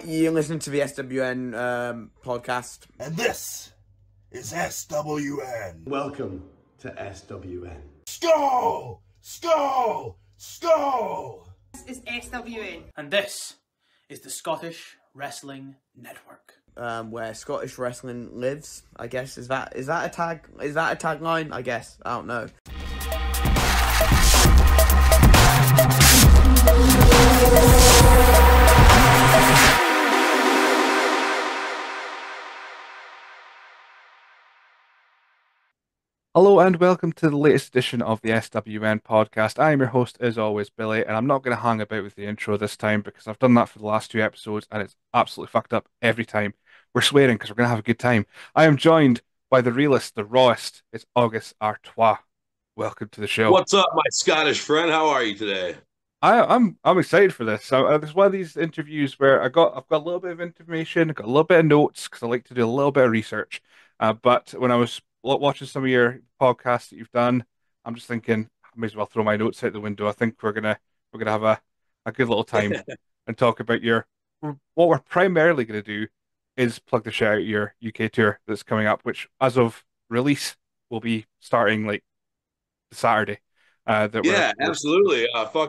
You're listening to the SWN podcast. And this is SWN. Welcome to SWN. Skull! Skull! Skull! This is SWN. And this is the Scottish Wrestling Network. Where Scottish wrestling lives, I guess. Is that a tagline? I guess. I don't know. Hello and welcome to the latest edition of the SWN podcast. I am your host, as always, Billy, and I'm not going to hang about with the intro this time because I've done that for the last two episodes and it's absolutely fucked up every time. We're swearing because we're going to have a good time. I am joined by the realest, the rawest. It's August Artois. Welcome to the show. What's up, my Scottish friend? How are you today? I'm excited for this. So this is one of these interviews where I've got a little bit of information, I've got a little bit of notes because I like to do a little bit of research. But when I was watching some of your podcasts that you've done, I'm just thinking I may as well throw my notes out the window. I think we're gonna have a good little time and talk about what we're primarily gonna do is plug the shit out of your UK tour that's coming up, which as of release will be starting like the Saturday. Absolutely.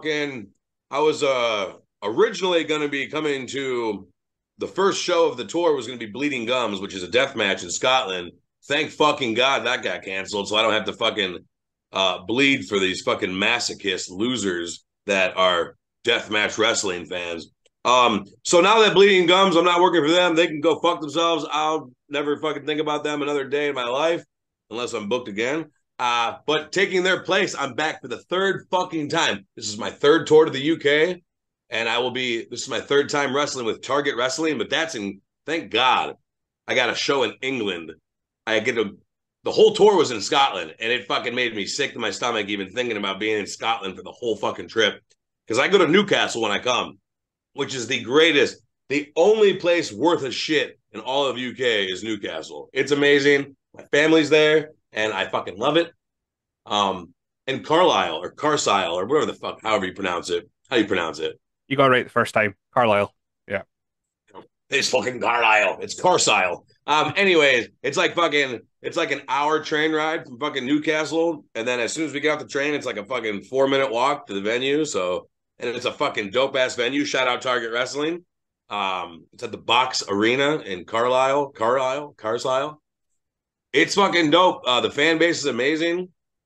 I was originally going to be coming to the first show of the tour was going to be Bleeding Gums, which is a death match in Scotland. Thank fucking God that got canceled, so I don't have to fucking bleed for these fucking masochist losers that are deathmatch wrestling fans. So now that Bleeding Gums, I'm not working for them. They can go fuck themselves. I'll never fucking think about them another day in my life unless I'm booked again. But taking their place, I'm back for the third fucking time. This is my third tour to the UK, and this is my third time wrestling with Target Wrestling, but thank God, I got a show in England. The whole tour was in Scotland, and it fucking made me sick to my stomach even thinking about being in Scotland for the whole fucking trip. Because I go to Newcastle when I come, which is the only place worth a shit in all of UK is Newcastle. It's amazing. My family's there, and I fucking love it. And Carlisle or Carsile or whatever the fuck, however you pronounce it. How do you pronounce it? You got it right the first time. Carlisle. Yeah. It's fucking Carlisle. It's Carsile. Anyways, it's like an hour train ride from fucking Newcastle, and then as soon as we get off the train, it's like a fucking 4-minute walk to the venue. So, and it's a fucking dope ass venue. Shout out Target Wrestling. It's at the Box Arena in Carsile. It's fucking dope. The fan base is amazing.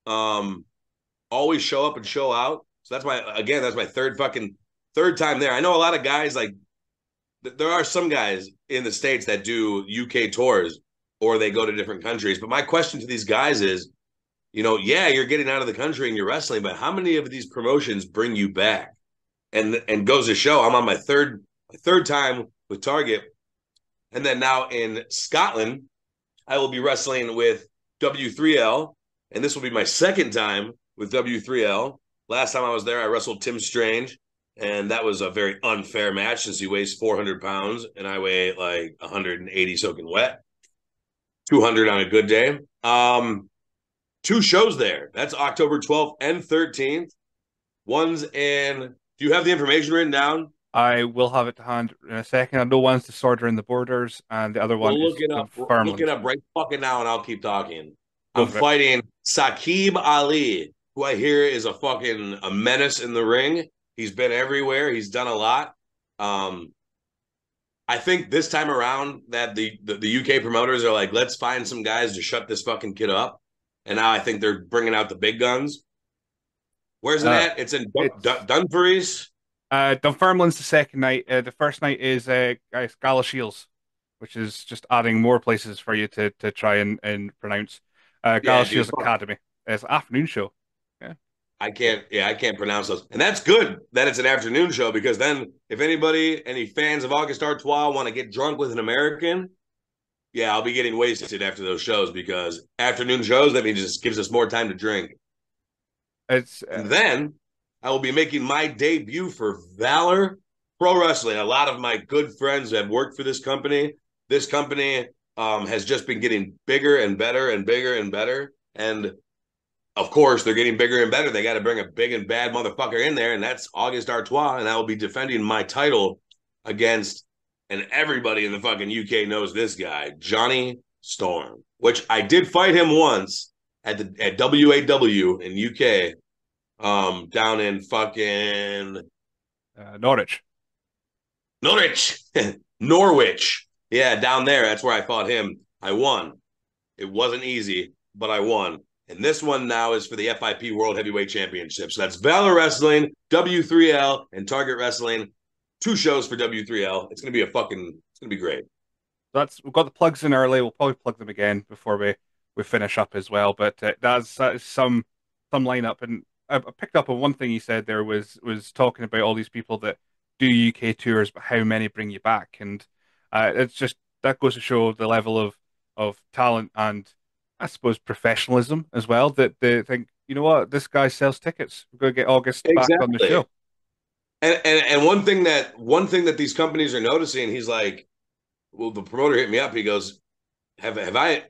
Always show up and show out. So that's my third time there. I know a lot of guys there are some guys in the States that do UK tours or they go to different countries. But my question to these guys is, you're getting out of the country and you're wrestling, but how many of these promotions bring you back? And goes to show I'm on my third time with Target. And then now in Scotland, I will be wrestling with W3L. And this will be my second time with W3L. Last time I was there, I wrestled Tim Strange. And that was a very unfair match since he weighs 400 pounds and I weigh like 180 soaking wet, 200 on a good day. 2 shows there. That's October 12th and 13th. Do you have the information written down? I will have it to hand in a second. I know one's the Disorder in the Borders and the other one is look it up right fucking now and I'll keep talking. I'm fighting Saqib Ali, who I hear is a menace in the ring. He's been everywhere. He's done a lot. I think this time around that the UK promoters are like, let's find some guys to shut this fucking kid up. And now I think they're bringing out the big guns. Where's it at? It's in Dumfries. Dunfermline's the second night. The first night is Gala Shields, which is just adding more places for you to try and pronounce. Gala Shields Academy. It's an afternoon show. Yeah. I can't pronounce those. And that's good that it's an afternoon show because then if any fans of August Artois want to get drunk with an American, I'll be getting wasted after those shows because afternoon shows, that means it just gives us more time to drink. And then I will be making my debut for Valor Pro Wrestling. A lot of my good friends have worked for this company. This company has just been getting bigger and better and bigger and better. And of course, they're getting bigger and better. They got to bring a big and bad motherfucker in there, and that's August Artois, and I will be defending my title against and everybody in the fucking UK knows this guy, Johnny Storm, which I did fight him once at WAW in UK, down in fucking Norwich. Norwich. Yeah, down there. That's where I fought him. I won. It wasn't easy, but I won. And this one now is for the FIP World Heavyweight Championship. So that's Valor Wrestling, W3L, and Target Wrestling. 2 shows for W3L. It's gonna be great. We've got the plugs in early. We'll probably plug them again before we finish up as well. But that is some lineup, and I picked up on one thing you said there was talking about all these people that do UK tours, but how many bring you back, and it's just that goes to show the level of talent and I suppose professionalism as well. That they think, you know what, this guy sells tickets. We're going to get August back on the show. And one thing that these companies are noticing, he's like, well, the promoter hit me up. He goes, have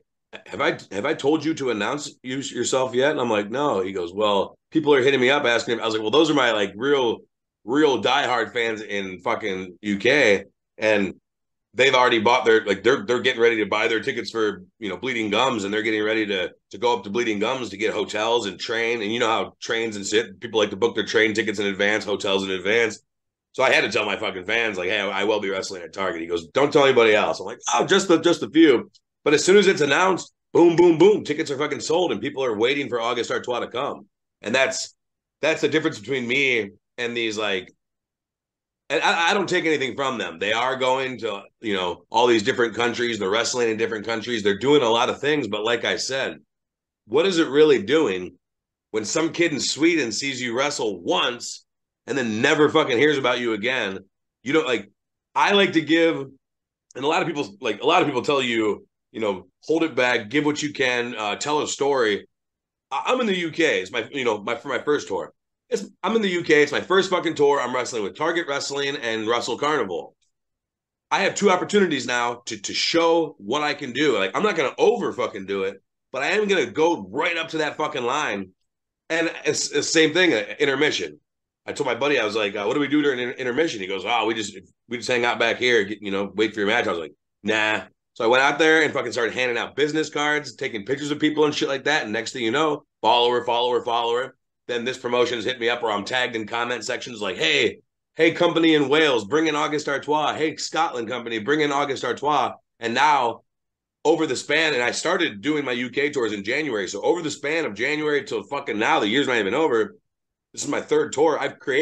I told you to announce yourself yet? And I'm like, no. He goes, well, people are hitting me up asking him. I was like, well, those are my like real diehard fans in fucking UK, and they've already bought they're getting ready to buy their tickets for, you know, Bleeding Gums, and they're getting ready to go up to Bleeding Gums to get hotels and train. And you know how trains and people like to book their train tickets in advance, hotels in advance. So I had to tell my fucking fans, like, hey, I will be wrestling at Target. He goes, don't tell anybody else. I'm like, oh, just a few. But as soon as it's announced, boom, boom, boom, tickets are fucking sold, and people are waiting for August Artois to come. And that's the difference between me and these, like, and I don't take anything from them. They are going to, you know, all these different countries. They're wrestling in different countries. They're doing a lot of things. But like I said, what is it really doing when some kid in Sweden sees you wrestle once and then never fucking hears about you again? You don't, like, I like to give, and a lot of people tell you, you know, hold it back, give what you can, tell a story. I'm in the UK. It's for my first tour. I'm in the UK. It's my first fucking tour. I'm wrestling with Target Wrestling and Wrestle Carnival. I have 2 opportunities now to show what I can do. Like, I'm not going to over fucking do it, but I am going to go right up to that fucking line. And it's the same thing, intermission. I told my buddy, I was like, what do we do during intermission? He goes, oh, we just hang out back here, wait for your match. I was like, nah. So I went out there and fucking started handing out business cards, taking pictures of people and shit like that. And next thing you know, follower. Then this promotion's hit me up where I'm tagged in comment sections like, hey, company in Wales, bring in August Artois. Hey, Scotland company, bring in August Artois. And now, over the span, and I started doing my UK tours in January. So over the span of January till fucking now, the year's not even over. This is my 3rd tour.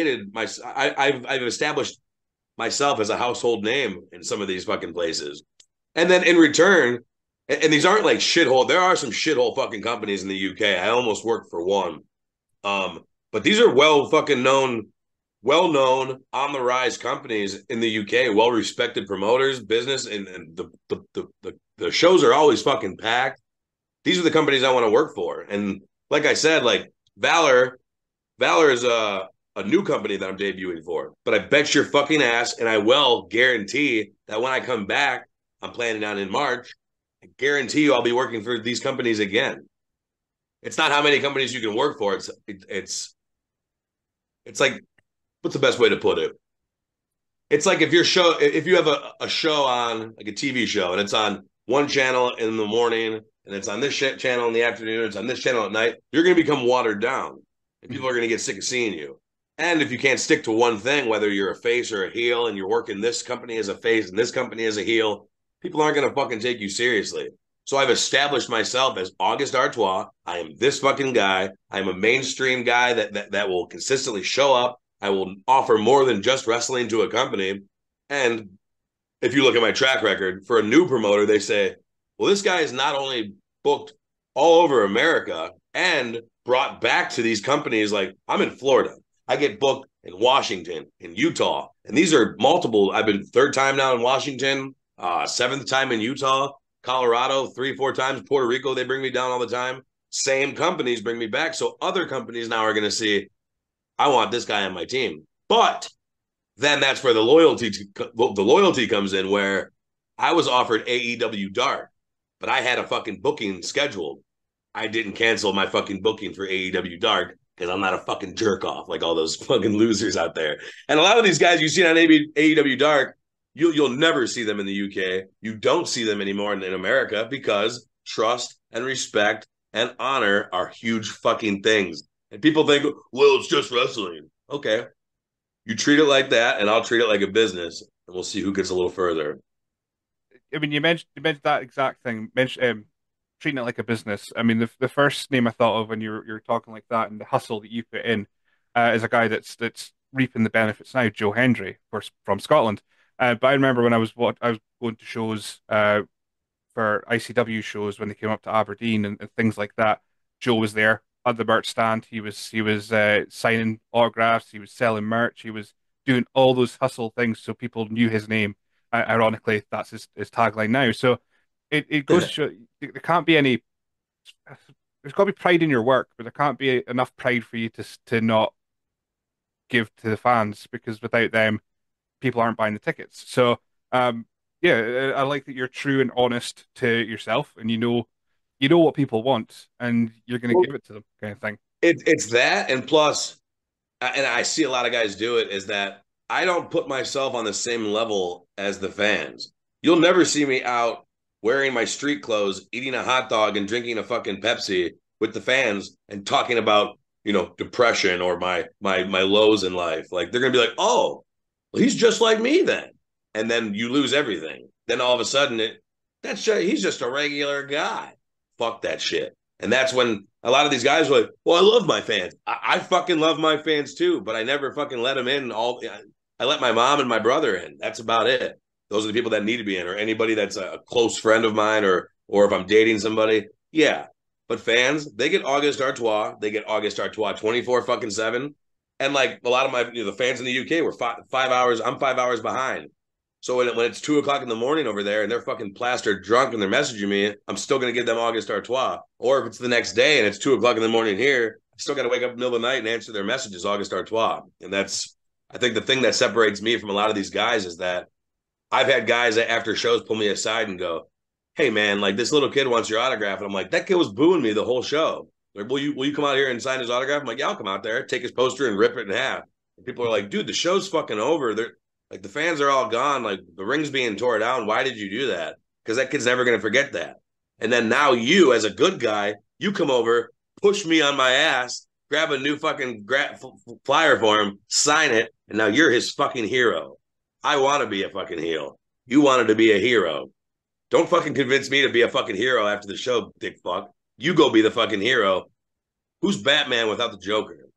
I've established myself as a household name in some of these fucking places. And then in return, and these aren't like shithole. There are some shithole fucking companies in the UK. I almost worked for one. But these are well known, on the rise companies in the UK, well respected promoters, business, and the shows are always fucking packed. These are the companies I want to work for. And like I said, like Valor is a new company that I'm debuting for. But I bet your fucking ass, and I will guarantee that when I come back, I'm planning on in March, I guarantee you I'll be working for these companies again. It's not how many companies you can work for. It's like, what's the best way to put it? It's like if you have a show on, like a TV show, and it's on one channel in the morning, and it's on this channel in the afternoon, it's on this channel at night, you're going to become watered down, and people are going to get sick of seeing you. And if you can't stick to one thing, whether you're a face or a heel, and you're working this company as a face and this company as a heel, people aren't going to fucking take you seriously. So I've established myself as August Artois. I am this fucking guy. I'm a mainstream guy that will consistently show up. I will offer more than just wrestling to a company. And if you look at my track record, for a new promoter, they say, well, this guy is not only booked all over America and brought back to these companies. Like, I'm in Florida. I get booked in Washington, in Utah. And these are multiple. I've been 3rd time now in Washington, 7th time in Utah. Colorado 3-4 times, Puerto Rico, they bring me down all the time. Same companies bring me back. So other companies now are going to see, I want this guy on my team. But then that's where the loyalty comes in, where I was offered AEW Dark, but I had a fucking booking scheduled. I didn't cancel my fucking booking for AEW Dark because I'm not a fucking jerk off like all those fucking losers out there. And a lot of these guys you see on AEW Dark, You'll never see them in the UK. You don't see them anymore in America because trust and respect and honor are huge fucking things. And people think, well, it's just wrestling. Okay. You treat it like that, and I'll treat it like a business, and we'll see who gets a little further. I mean, you mentioned that exact thing. Treating it like a business. I mean, the first name I thought of when you're talking like that and the hustle that you put in is a guy that's reaping the benefits now, Joe Hendry, from Scotland. But I remember when I was going to shows for ICW shows when they came up to Aberdeen and things like that. Joe was there at the merch stand. He was signing autographs. He was selling merch. He was doing all those hustle things so people knew his name. Ironically, that's his tagline now. So it goes to show there can't be any. There's got to be pride in your work, but there can't be enough pride for you to not give to the fans because without them, people aren't buying the tickets. So yeah, I like that you're true and honest to yourself, and you know what people want, and you're going to give it to them, kind of thing. It's that, and plus, and I see a lot of guys do it, is that I don't put myself on the same level as the fans. You'll never see me out wearing my street clothes, eating a hot dog, and drinking a fucking Pepsi with the fans and talking about, depression or my lows in life. Like, they're gonna be like, oh, well, he's just like me then. And then you lose everything. Then all of a sudden he's just a regular guy. Fuck that shit. And that's when a lot of these guys are like, well, I love my fans. I fucking love my fans too, but I never fucking let them in. I let my mom and my brother in. That's about it. Those are the people that need to be in, or anybody that's a close friend of mine, or if I'm dating somebody. Yeah. But fans, they get August Artois. They get August Artois 24/7. And like a lot of my the fans in the UK were 5 hours. I'm 5 hours behind. So when it's 2 o'clock in the morning over there and they're fucking plastered drunk and they're messaging me, I'm still going to give them August Artois. Or if it's the next day and it's 2 o'clock in the morning here, I still got to wake up in the middle of the night and answer their messages, August Artois. And that's, I think the thing that separates me from a lot of these guys is that I've had guys that after shows pull me aside and go, hey man, like this little kid wants your autograph. And I'm like, that kid was booing me the whole show. Like, will you come out here and sign his autograph? I'm like, yeah, I'll come out there, take his poster and rip it in half. And people are like, dude, the show's fucking over. They're like, the fans are all gone. Like, the ring's being torn down. Why did you do that? Because that kid's never going to forget that. And then now you, as a good guy, you come over, push me on my ass, grab a new fucking flyer for him, sign it, and now you're his fucking hero. I want to be a fucking heel. You wanted to be a hero. Don't fucking convince me to be a fucking hero after the show, dick fuck. You go be the fucking hero. Who's Batman without the Joker?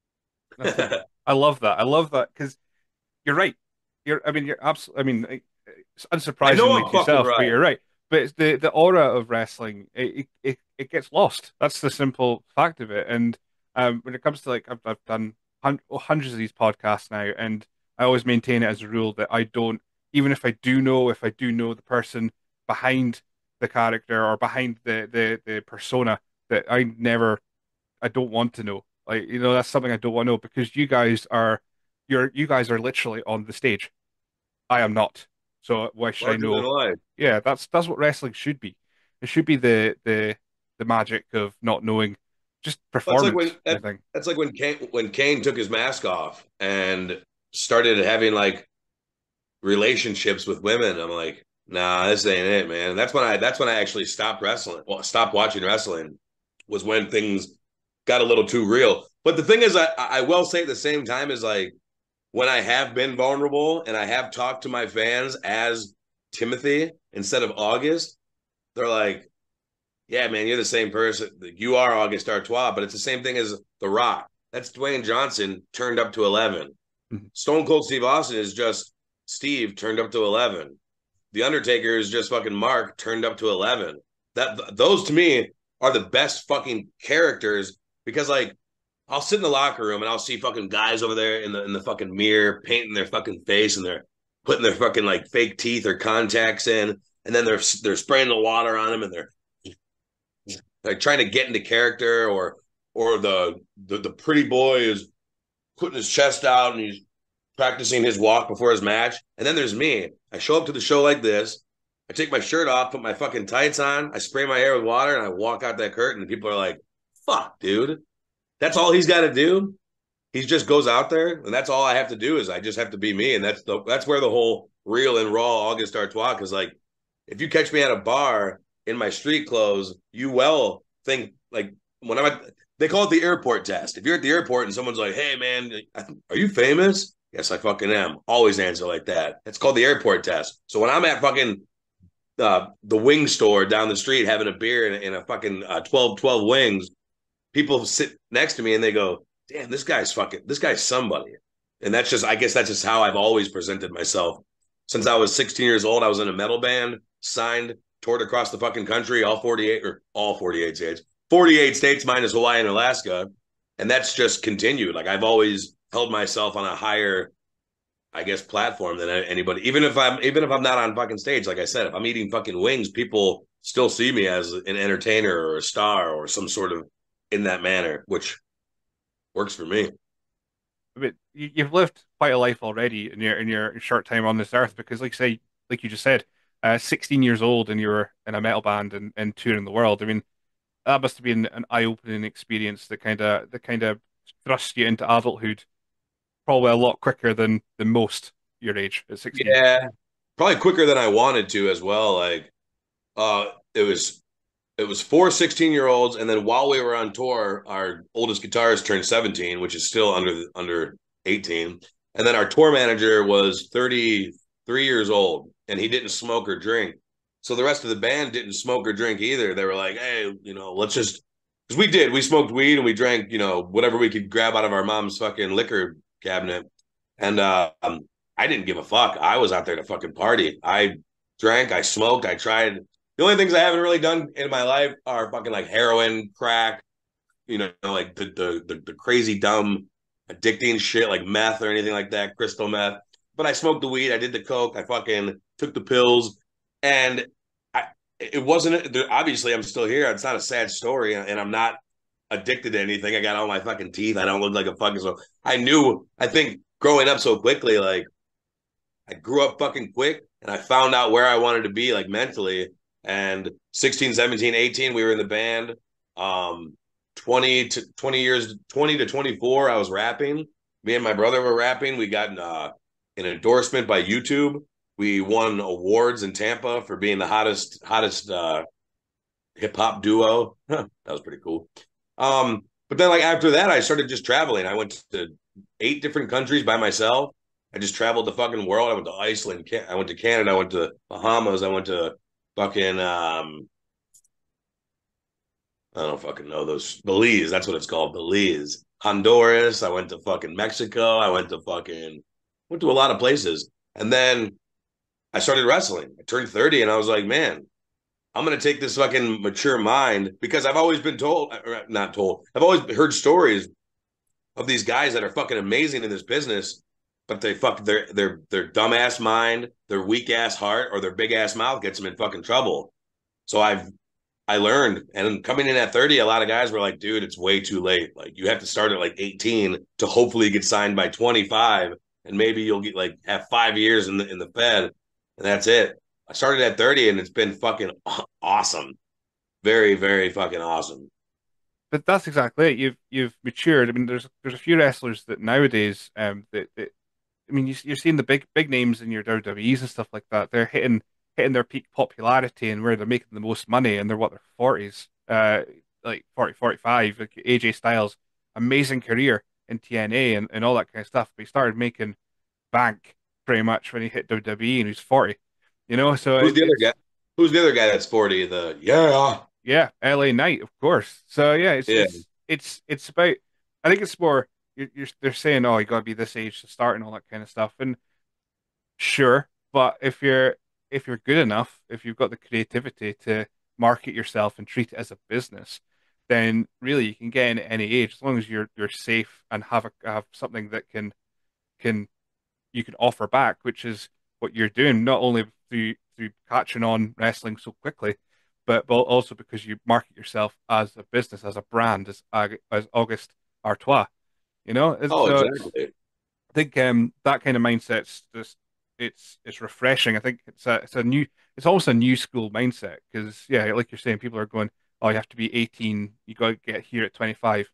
I love that. I love that because you're right. You're absolutely. I mean, it's unsurprisingly to yourself, right. But you're right. But it's the aura of wrestling, it gets lost. That's the simple fact of it. And when it comes to like, I've done hundreds of these podcasts now, and I always maintain it as a rule that I don't, even if I do know the person behind the character or behind the persona, that I don't want to know. Like, that's something I don't want to know because you guys are literally on the stage. I am not. So why should I know? Yeah, that's what wrestling should be. It should be the magic of not knowing, just performance. That's like when Kane took his mask off and started having like relationships with women. I'm like, nah, this ain't it, man. And that's when I actually stopped wrestling. Well, stopped watching wrestling was when things got a little too real. But the thing is, I will say at the same time is like when I have been vulnerable and I have talked to my fans as Timothy instead of August, they're like, yeah, man, you're the same person. You are August Artois, but it's the same thing as The Rock. That's Dwayne Johnson turned up to 11. Mm-hmm. Stone Cold Steve Austin is just Steve turned up to 11. The Undertaker is just fucking Mark turned up to 11. Those to me are the best fucking characters because like I'll sit in the locker room and I'll see fucking guys over there in the fucking mirror painting their fucking face and they're putting their fucking like fake teeth or contacts in, and then they're spraying the water on them and they're like trying to get into character, or the pretty boy is putting his chest out and he's practicing his walk before his match. And then there's me. I show up to the show like this. I take my shirt off, put my fucking tights on, I spray my hair with water, and I walk out that curtain, and people are like, fuck, dude. That's all he's got to do? He just goes out there, and that's all I have to do is I just have to be me, and that's where the whole real and raw August Artois. Because like, if you catch me at a bar in my street clothes, you will think like when I'm at, they call it the airport test. If you're at the airport and someone's like, "Hey man, are you famous?" Yes, I fucking am. Always answer like that. It's called the airport test. So when I'm at fucking the wing store down the street having a beer and a fucking 12 wings, people sit next to me and they go, "Damn, this guy's somebody." And that's just, I guess that's just how I've always presented myself. Since I was 16 years old, I was in a metal band, signed, toured across the fucking country, all 48 states, 48 states minus Hawaii and Alaska. And that's just continued. Like I've always held myself on a higher, I guess, platform than anybody. Even if I'm not on fucking stage, like I said, if I'm eating fucking wings, people still see me as an entertainer or a star or some sort of in that manner, which works for me. I mean, you've lived quite a life already in your short time on this earth because, like you just said, 16 years old and you were in a metal band and touring the world. I mean, that must have been an eye-opening experience that kind of thrust you into adulthood probably a lot quicker than most your age at 16. Yeah, probably quicker than I wanted to as well. Like, uh, it was it was 4 16-year-olds, and then while we were on tour, our oldest guitarist turned 17, which is still under 18, and then our tour manager was 33 years old, and he didn't smoke or drink. So the rest of the band didn't smoke or drink either. They were like, "Hey, let's just," because we did. We smoked weed and we drank, whatever we could grab out of our mom's fucking liquor cabinet, and I didn't give a fuck. I was out there to fucking party. I drank, I smoked, I tried. The only things I haven't really done in my life are fucking like heroin, crack, like the crazy dumb addicting shit like meth or anything like that, crystal meth. But I smoked the weed, I did the coke, I fucking took the pills, and I it wasn't obviously I'm still here. It's not a sad story, and I'm not addicted to anything. I got all my fucking teeth. I don't look like a fucking so I think growing up so quickly, like I grew up fucking quick and I found out where I wanted to be like mentally. And 16, 17, 18, we were in the band. 20 to 24, I was rapping. Me and my brother were rapping. We got an endorsement by YouTube. We won awards in Tampa for being the hottest hip hop duo. That was pretty cool. But then like after that, I started just traveling. I went to 8 different countries by myself. I just traveled the fucking world. I went to Iceland. I went to Canada. I went to Bahamas. I went to fucking I don't fucking know those Belize. That's what it's called, Belize. Honduras. I went to fucking Mexico. Went to a lot of places, and then I started wrestling. I turned 30, and I was like, man, I'm gonna take this fucking mature mind because I've always been told, not told. I've always heard stories of these guys that are fucking amazing in this business, but they fuck their dumbass mind, their weak ass heart, or their big ass mouth gets them in fucking trouble. So I learned, and coming in at 30, a lot of guys were like, "Dude, it's way too late. Like you have to start at like 18 to hopefully get signed by 25, and maybe you'll get like have 5 years in the Fed, and that's it." I started at 30, and it's been fucking awesome, very very fucking awesome. But that's exactly it. You've matured. I mean, there's a few wrestlers that nowadays that I mean, you're seeing the big names in your WWEs and stuff like that. They're hitting their peak popularity and where they're making the most money, and they're what their 40s, like 40, 45. Like AJ Styles, amazing career in TNA and all that kind of stuff. But he started making bank pretty much when he hit WWE and he's 40. So Who's the other guy? Who's the other guy that's 40? Yeah, LA Knight, of course. So yeah, it's Yeah. it's about. I think it's more they're saying, oh, you got to be this age to start and all that kind of stuff. And sure, but if you're good enough, if you've got the creativity to market yourself and treat it as a business, then really you can get in at any age as long as you're safe and have something that can you can offer back, which is what you're doing, not only through catching on wrestling so quickly, but also because you market yourself as a business, as a brand, as August Artois. Oh, So exactly. I think that kind of mindset's just it's refreshing. I think it's almost a new school mindset because yeah, like you're saying, people are going, oh, you have to be 18, you got to get here at 25.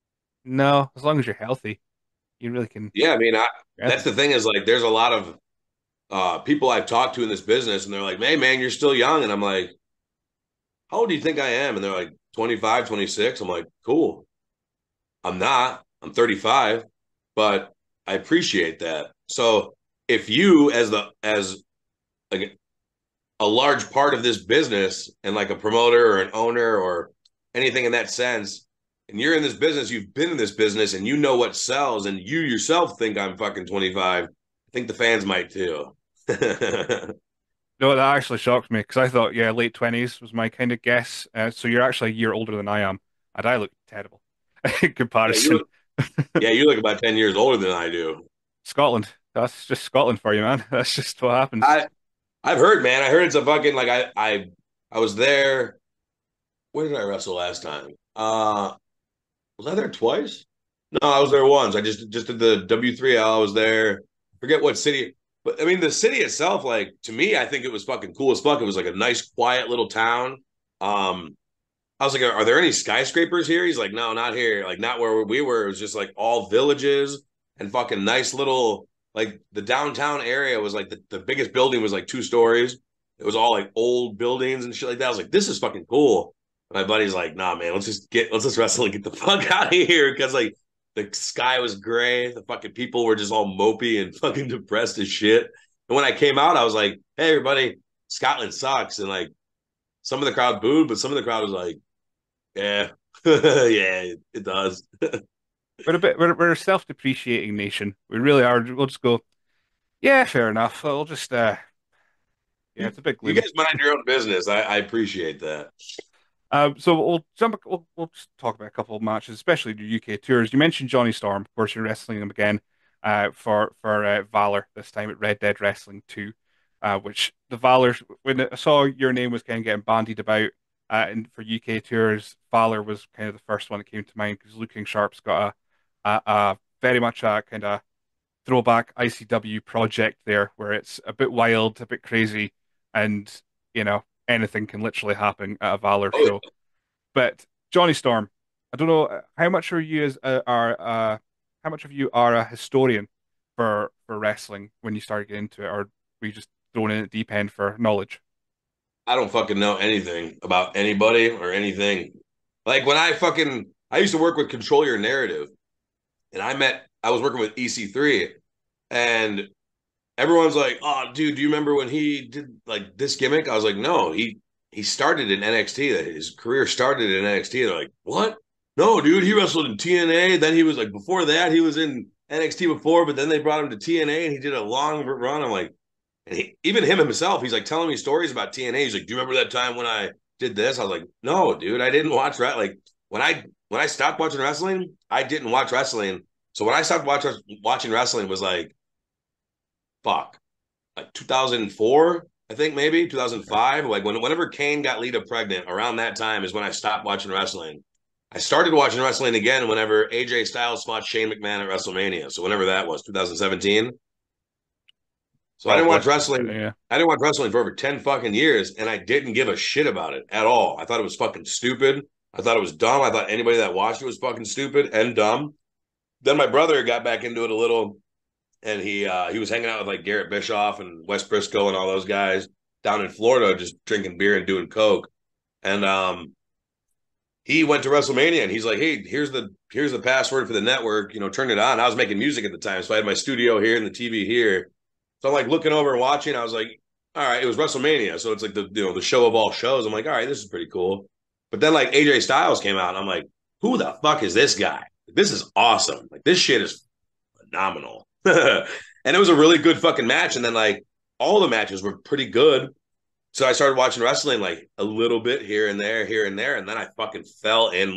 No, as long as you're healthy, you really can. Yeah, I mean, Yeah, that's the thing is like there's a lot of people I've talked to in this business, and they're like, "Hey, man, you're still young," and I'm like, "How old do you think I am?" And they're like, 25, 26. I'm like, "Cool. I'm not. I'm 35, but I appreciate that." So if you, as like a large part of this business and like a promoter or an owner or anything in that sense, and you're in this business, you've been in this business, and you know what sells, and you yourself think I'm fucking 25, I think the fans might too. No, that actually shocked me because I thought, yeah, late 20s was my kind of guess. So you're actually a year older than I am, and I look terrible in Yeah, comparison. you look about 10 years older than I do. Scotland, that's just Scotland for you, man. That's just what happens. I've heard, man. I heard it's a fucking like I was there. Where did I wrestle last time? Was I there twice? No, I was there once. I just did the W3L. I was there. Forget what city, but I mean the city itself. Like to me, I think it was fucking cool as fuck. It was like a nice, quiet little town. I was like, "Are there any skyscrapers here?" He's like, "No, not here. Like not where we were. It was just like all villages and fucking nice little like the downtown area was like the biggest building was like 2 stories. It was all like old buildings and shit like that. I was like, this is fucking cool." My buddy's like, "Nah, man, let's just wrestle and get the fuck out of here." Cause like the sky was gray. The fucking people were just all mopey and fucking depressed as shit. And when I came out, I was like, "Hey, everybody, Scotland sucks." And like some of the crowd booed, but some of the crowd was like, "Yeah, yeah, it does." We're a self-depreciating nation. We really are. We'll just go, yeah, fair enough. We'll just yeah, it's a bit You gloomy. guys mind your own business. I appreciate that. So we'll just talk about a couple of matches, especially the UK tours. You mentioned Johnny Storm. Of course, you're wrestling him again for Valor this time at Red Dead Wrestling 2, which the Valor when I saw your name was kind of getting bandied about and for UK tours, Valor was kind of the first one that came to mind because Looking Sharp's got a very much a kind of throwback ICW project there where it's a bit wild, a bit crazy, and anything can literally happen at a Valor Oh, show. But Johnny Storm, I don't know how much are you as how much of you are a historian for wrestling when you started getting into it, or were you just thrown in at deep end for knowledge? I don't fucking know anything about anybody or anything. Like when I used to work with Control Your Narrative, and I was working with EC3, and everyone's like, "Oh, dude, do you remember when he did like this gimmick?" I was like, "No, he started in NXT. That his career started in NXT." They're like, "What? No, dude, he wrestled in TNA. Then he was like before that, he was in NXT before, but then they brought him to TNA and he did a long run." I'm like, and even him himself, he's like telling me stories about TNA. He's like, "Do you remember that time when I did this?" I was like, "No, dude, I didn't watch that. Like when I stopped watching wrestling, I didn't watch wrestling. So when I stopped watching wrestling was like fuck, like 2004, I think maybe 2005. Like whenever Kane got Lita pregnant, around that time is when I stopped watching wrestling. I started watching wrestling again whenever AJ Styles fought Shane McMahon at WrestleMania. So whenever that was, 2017. So I didn't watch Probably. wrestling. Yeah. I didn't watch wrestling for over 10 fucking years, and I didn't give a shit about it at all. I thought it was fucking stupid. I thought it was dumb. I thought anybody that watched it was fucking stupid and dumb. Then my brother got back into it a little, and he was hanging out with like Garrett Bischoff and Wes Briscoe and all those guys down in Florida, just drinking beer and doing coke. And he went to WrestleMania, and he's like, "Hey, here's the password for the network. Turn it on." I was making music at the time, so I had my studio here and the TV here. So I'm like looking over and watching. I was like, "All right," it was WrestleMania, so it's like the show of all shows. I'm like, "All right, this is pretty cool." But then like AJ Styles came out, and I'm like, "Who the fuck is this guy? This is awesome. Like this shit is phenomenal." And it was a really good fucking match. And then like all the matches were pretty good. So I started watching wrestling like a little bit here and there, here and there. And then I fucking fell in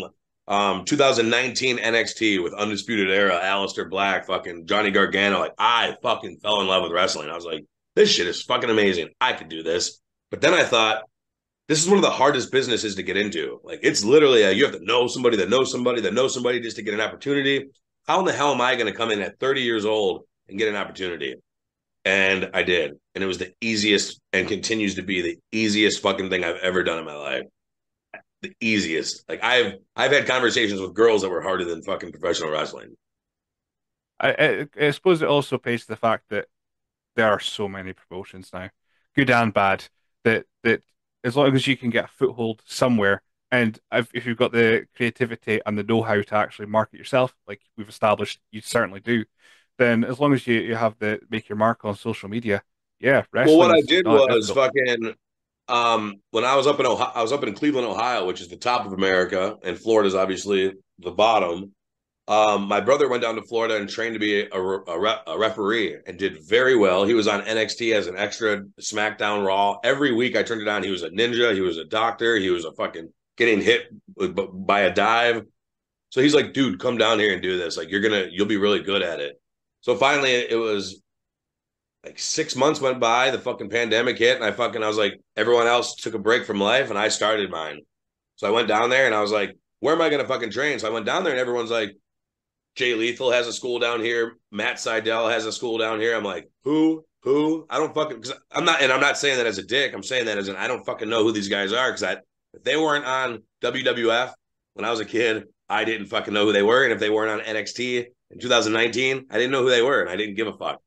2019 NXT with Undisputed Era, Aleister Black, fucking Johnny Gargano. Like I fucking fell in love with wrestling. I was like, this shit is fucking amazing. I could do this. But then I thought, this is one of the hardest businesses to get into. Like it's literally you have to know somebody that knows somebody that knows somebody just to get an opportunity. How in the hell am I going to come in at 30 years old and get an opportunity? And I did. And it was the easiest and continues to be the easiest fucking thing I've ever done in my life. The easiest. Like I've had conversations with girls that were harder than fucking professional wrestling. I suppose it also pays to the fact that there are so many promotions now, good and bad, that as long as you can get a foothold somewhere, and if you've got the creativity and the know-how to actually market yourself, like we've established, you certainly do, then as long as you have the make your mark on social media, yeah, Well, what I wrestling's did not was difficult. fucking when I was up in Ohio, I was up in Cleveland, Ohio, which is the top of America, and Florida's obviously the bottom. My brother went down to Florida and trained to be a referee and did very well. He was on NXT as an extra, SmackDown, Raw. Every week I turned it on. He was a ninja. He was a doctor. He was a fucking getting hit by a dive. So he's like, dude, come down here and do this. Like you'll be really good at it. So finally, it was like 6 months went by. The fucking pandemic hit, and I was like, everyone else took a break from life, and I started mine. So I went down there, and I was like, where am I gonna fucking train? So I went down there, and everyone's like, Jay Lethal has a school down here. Matt Sydal has a school down here. I'm like, who? I don't fucking, because I'm not saying that as a dick. I'm saying that as I don't fucking know who these guys are, because if they weren't on WWF when I was a kid, I didn't fucking know who they were. And if they weren't on NXT in 2019, I didn't know who they were, and I didn't give a fuck.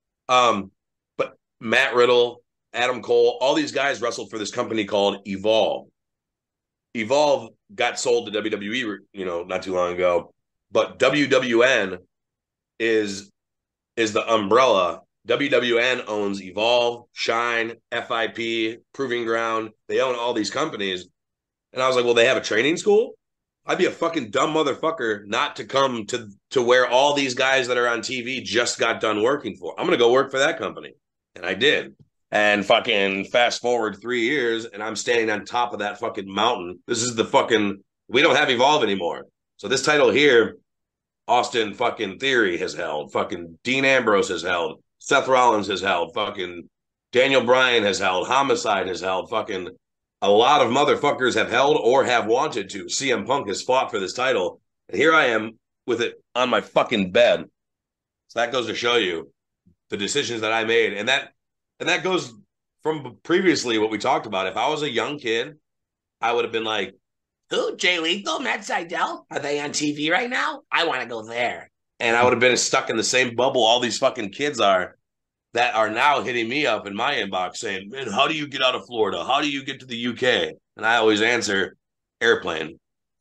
But Matt Riddle, Adam Cole, all these guys wrestled for this company called Evolve. Evolve got sold to WWE, not too long ago. But WWN is the umbrella. WWN owns Evolve, Shine, FIP, Proving Ground. They own all these companies. And I was like, well, they have a training school? I'd be a fucking dumb motherfucker not to come to where all these guys that are on TV just got done working for. I'm going to go work for that company. And I did. And fucking fast forward 3 years, and I'm standing on top of that fucking mountain. This is we don't have Evolve anymore. So this title here, Austin fucking Theory has held. Fucking Dean Ambrose has held. Seth Rollins has held. Fucking Daniel Bryan has held. Homicide has held. Fucking a lot of motherfuckers have held or have wanted to. CM Punk has fought for this title. And here I am with it on my fucking bed. So that goes to show you the decisions that I made. And that goes from previously what we talked about. If I was a young kid, I would have been like, who? Jay Lethal, Matt Sydal? Are they on TV right now? I want to go there. And I would have been stuck in the same bubble all these fucking kids are that are now hitting me up in my inbox saying, man, how do you get out of Florida? How do you get to the UK? And I always answer, airplane.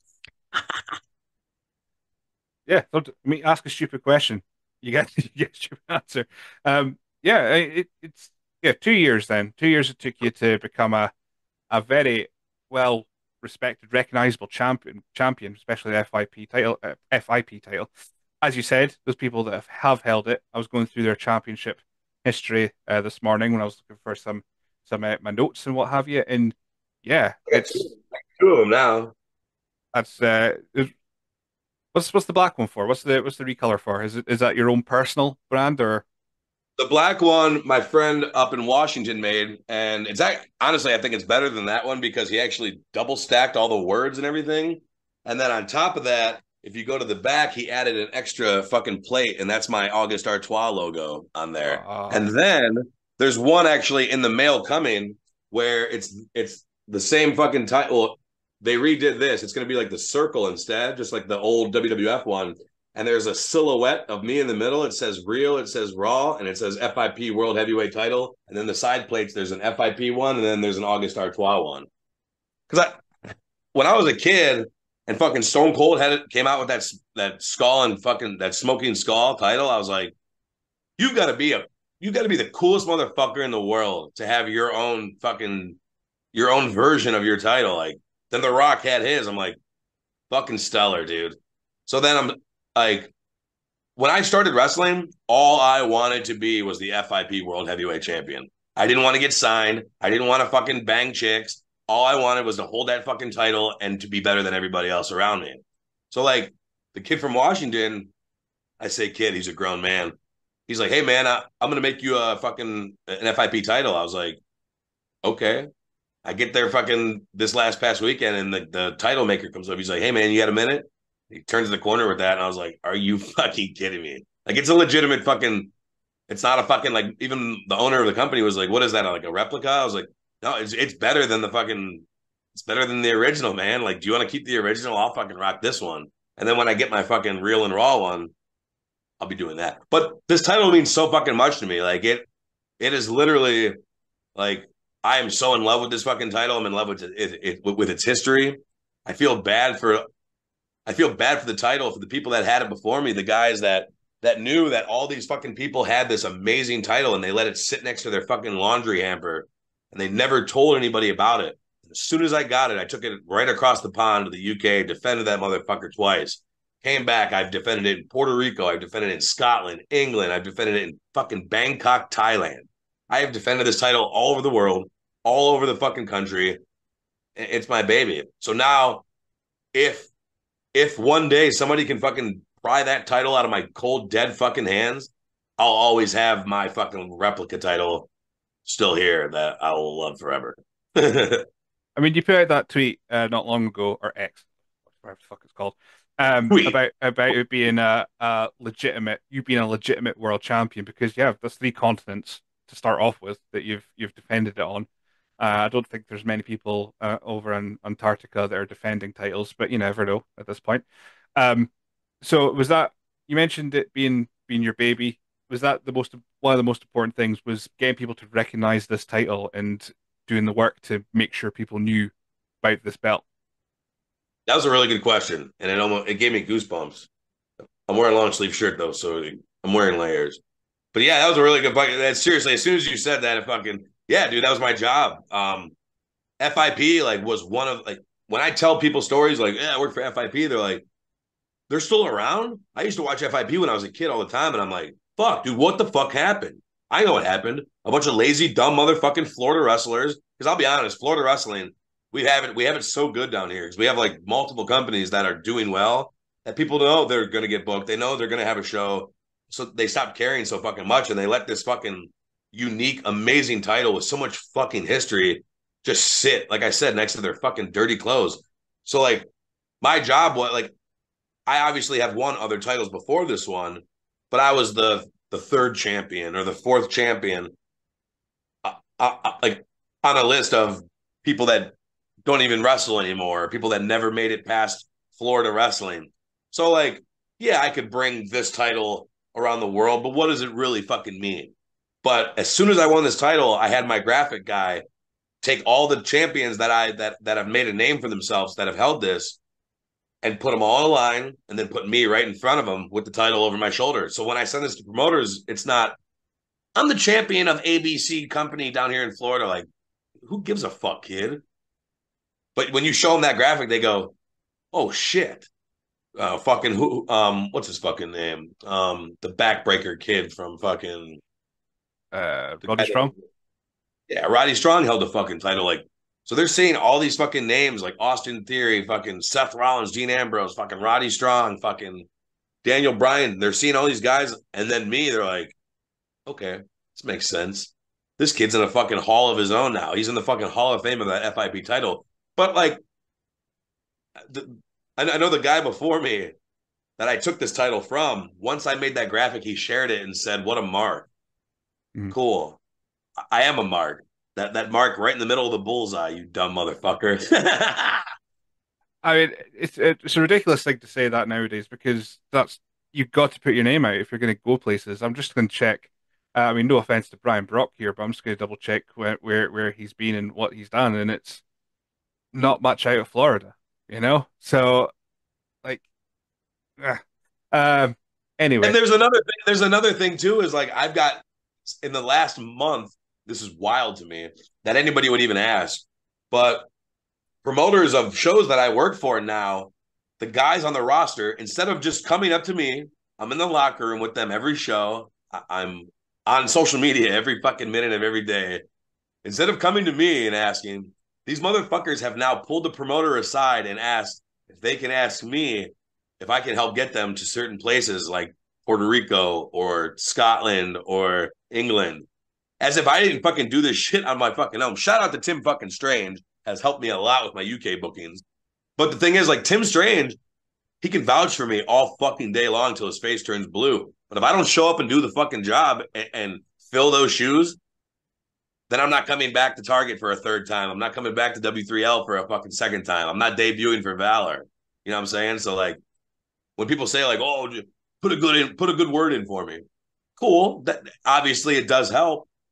Yeah, don't ask a stupid question. You get a stupid answer. It's 2 years then. 2 years it took you to become a very well respected, recognizable champion, especially the FIP title. FIP title, as you said, those people that have held it. I was going through their championship history this morning when I was looking for some my notes and what have you. And yeah, it's two of them now. That's what's the black one for? What's the recolor for? Is that your own personal brand or? The black one, my friend up in Washington made, and honestly, I think it's better than that one because he actually double stacked all the words and everything. And then on top of that, if you go to the back, he added an extra fucking plate, and that's my August Artois logo on there. And then there's one actually in the mail coming where it's the same fucking title. They redid this. It's going to be like the circle instead, just like the old WWF one. And there's a silhouette of me in the middle. It says real, it says raw, and it says FIP World Heavyweight Title. And then the side plates, there's an FIP one, and then there's an August Artois one. Because when I was a kid and fucking Stone Cold came out with that skull and fucking that smoking skull title, I was like, you got to be the coolest motherfucker in the world to have your own version of your title. Like then The Rock had his. I'm like, fucking stellar, dude. So then I'm like, when I started wrestling, all I wanted to be was the FIP World Heavyweight Champion. I didn't want to get signed. I didn't want to fucking bang chicks. All I wanted was to hold that fucking title and to be better than everybody else around me. So, like, the kid from Washington, I say kid, he's a grown man. He's like, hey, man, I'm going to make you an FIP title. I was like, okay. I get there fucking this past weekend, and the title maker comes up. He's like, hey, man, you got a minute? He turns the corner with that, and I was like, are you fucking kidding me? Like, it's a legitimate fucking, it's not a fucking, like, even the owner of the company was like, what is that, like a replica? I was like, no, it's better than it's better than the original, man. Like, do you want to keep the original? I'll fucking rock this one. And then when I get my fucking real and raw one, I'll be doing that. But this title means so fucking much to me. Like, It is literally like I am so in love with this fucking title. I'm in love with with its history. I feel bad for the title, for the people that had it before me, the guys that knew that all these fucking people had this amazing title and they let it sit next to their fucking laundry hamper and they never told anybody about it. As soon as I got it, I took it right across the pond to the UK, defended that motherfucker twice. Came back, I've defended it in Puerto Rico, I've defended it in Scotland, England, I've defended it in fucking Bangkok, Thailand. I have defended this title all over the world, all over the fucking country. It's my baby. So now, if one day somebody can fucking pry that title out of my cold, dead fucking hands, I'll always have my fucking replica title still here that I will love forever. I mean, you put out that tweet not long ago, or X, whatever the fuck it's called, Tweet. about it being a legitimate, you being a legitimate world champion, because yeah, there's three continents to start off with that you've defended it on. I don't think there's many people over in Antarctica that are defending titles, but you never know at this point. Um, so was that, you mentioned it being your baby? Was that the most, one of the most important things was getting people to recognize this title and doing the work to make sure people knew about this belt? That was a really good question, and it gave me goosebumps. I'm wearing a long sleeve shirt though, so I'm wearing layers. But yeah, that was a really good fucking. That seriously, as soon as you said that, it fucking yeah, dude, that was my job. FIP like was one of like when I tell people stories like yeah, I work for FIP, they're like they're still around. I used to watch FIP when I was a kid all the time, and I'm like, fuck, dude, what the fuck happened? I know what happened. A bunch of lazy, dumb motherfucking Florida wrestlers. Because I'll be honest, Florida wrestling, we have it so good down here because we have like multiple companies that are doing well that people know they're gonna get booked. They know they're gonna have a show. So they stopped caring so fucking much and they let this fucking unique, amazing title with so much fucking history just sit, like I said, next to their fucking dirty clothes. So like my job was like I obviously have won other titles before this one, but I was the third champion or the fourth champion, like on a list of people that don't even wrestle anymore, people that never made it past Florida wrestling. So like, yeah, I could bring this title around the world, but what does it really fucking mean? But as soon as I won this title, I had my graphic guy take all the champions that have made a name for themselves that have held this and put them all in a line and then put me right in front of them with the title over my shoulder. So when I send this to promoters, it's not, I'm the champion of ABC company down here in Florida. Like, who gives a fuck, kid? But when you show them that graphic, they go, oh shit. Fucking who, what's his fucking name? The backbreaker kid from fucking Roddy Strong? Yeah, Roddy Strong held the fucking title. Like, so they're seeing all these fucking names like Austin Theory, fucking Seth Rollins, Dean Ambrose, fucking Roddy Strong, fucking Daniel Bryan. They're seeing all these guys, and then me, they're like, okay, this makes sense. This kid's in a fucking hall of his own now. He's in the fucking Hall of Fame of that FIP title. But like, I know the guy before me that I took this title from. Once I made that graphic, he shared it and said, "What a mark! Cool. I am a mark. That mark right in the middle of the bullseye. You dumb motherfucker." I mean, it's a ridiculous thing to say that nowadays because that's you've got to put your name out if you're going to go places. I'm just going to check. I mean, no offense to Brian Brock here, but I'm just going to double check where he's been and what he's done, and it's not much out of Florida, you know. So, like, eh. Anyway, And there's another thing too. Is like I've got in the last month. This is wild to me that anybody would even ask, but promoters of shows that I work for now, the guys on the roster, instead of just coming up to me, I'm in the locker room with them every show. I'm on social media every fucking minute of every day. Instead of coming to me and asking, these motherfuckers have now pulled the promoter aside and asked if they can ask me if I can help get them to certain places like Puerto Rico or Scotland or England. As if I didn't fucking do this shit on my fucking own. Shout out to Tim fucking Strange. Has helped me a lot with my UK bookings. But the thing is, like, Tim Strange, he can vouch for me all fucking day long until his face turns blue. But if I don't show up and do the fucking job and fill those shoes, then I'm not coming back to Target for a third time. I'm not coming back to W3L for a fucking second time. I'm not debuting for Valor. You know what I'm saying? So, like, when people say, like, oh, put a good word in for me. Cool. That obviously it does help.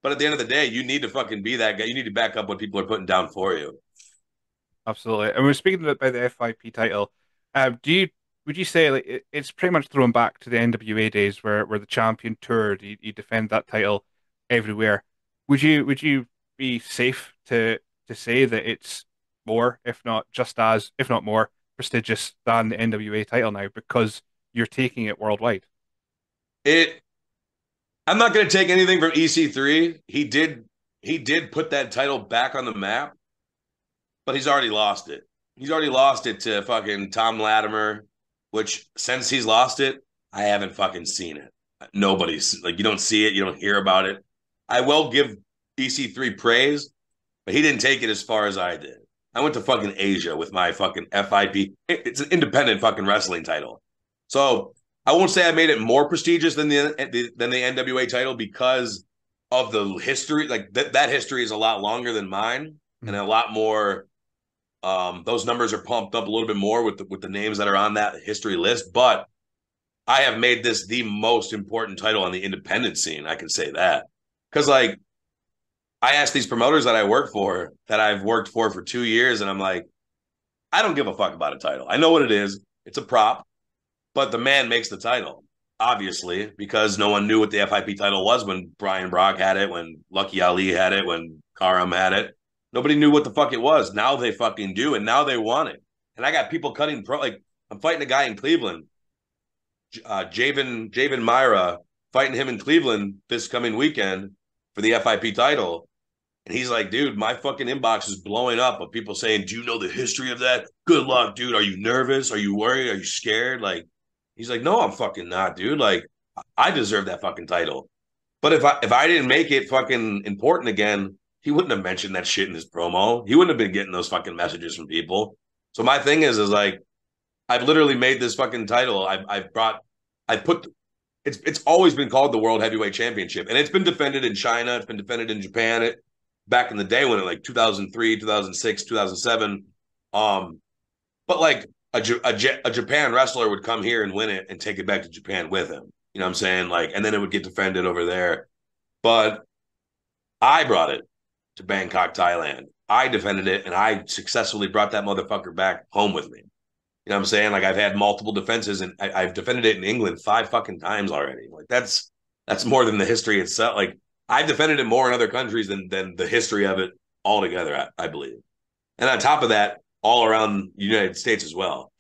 But at the end of the day, you need to fucking be that guy. You need to back up what people are putting down for you. Absolutely. And we're speaking about the FIP title. Would you say like it's pretty much thrown back to the NWA days where the champion toured, you defend that title everywhere. Would you be safe to say that it's more, if not just as, if not more prestigious than the NWA title now because you're taking it worldwide? It. I'm not going to take anything from EC3. He did put that title back on the map, but he's already lost it. He's already lost it to fucking Tom Latimer, which since he's lost it, I haven't fucking seen it. Nobody's like, you don't see it, you don't hear about it. I will give EC3 praise, but he didn't take it as far as I did. I went to fucking Asia with my fucking FIP. It's an independent fucking wrestling title. So I won't say I made it more prestigious than the NWA title because of the history. Like that history is a lot longer than mine and a lot more. Those numbers are pumped up a little bit more with the names that are on that history list. But I have made this the most important title on the independent scene. I can say that because like I asked these promoters that I work for, that I've worked for 2 years, and I'm like, I don't give a fuck about a title. I know what it is. It's a prop, but the man makes the title, obviously, because no one knew what the FIP title was when Brian Brock had it, when Lucky Ali had it, when Karam had it. Nobody knew what the fuck it was. Now they fucking do, and now they want it. And I got people cutting like I'm fighting a guy in Cleveland, Javen Myra, fighting him in Cleveland this coming weekend for the FIP title. And he's like, dude, my fucking inbox is blowing up of people saying, do you know the history of that? Good luck, dude. Are you nervous? Are you worried? Are you scared? Like, he's like, no, I'm fucking not, dude. Like, I deserve that fucking title. But if I didn't make it fucking important again, he wouldn't have mentioned that shit in his promo. He wouldn't have been getting those fucking messages from people. So my thing is like, I've literally made this fucking title. It's always been called the World Heavyweight Championship, and it's been defended in China. It's been defended in Japan. Back in the day when it like 2003, 2006, 2007. But like a Japan wrestler would come here and win it and take it back to Japan with him. You know what I'm saying? Like, and then it would get defended over there. But I brought it to Bangkok, Thailand. I defended it, and I successfully brought that motherfucker back home with me. You know what I'm saying? Like, I've had multiple defenses, and I've defended it in England 5 fucking times already. Like, that's more than the history itself. Like, I've defended it more in other countries than the history of it altogether, I believe. And on top of that, all around the United States as well.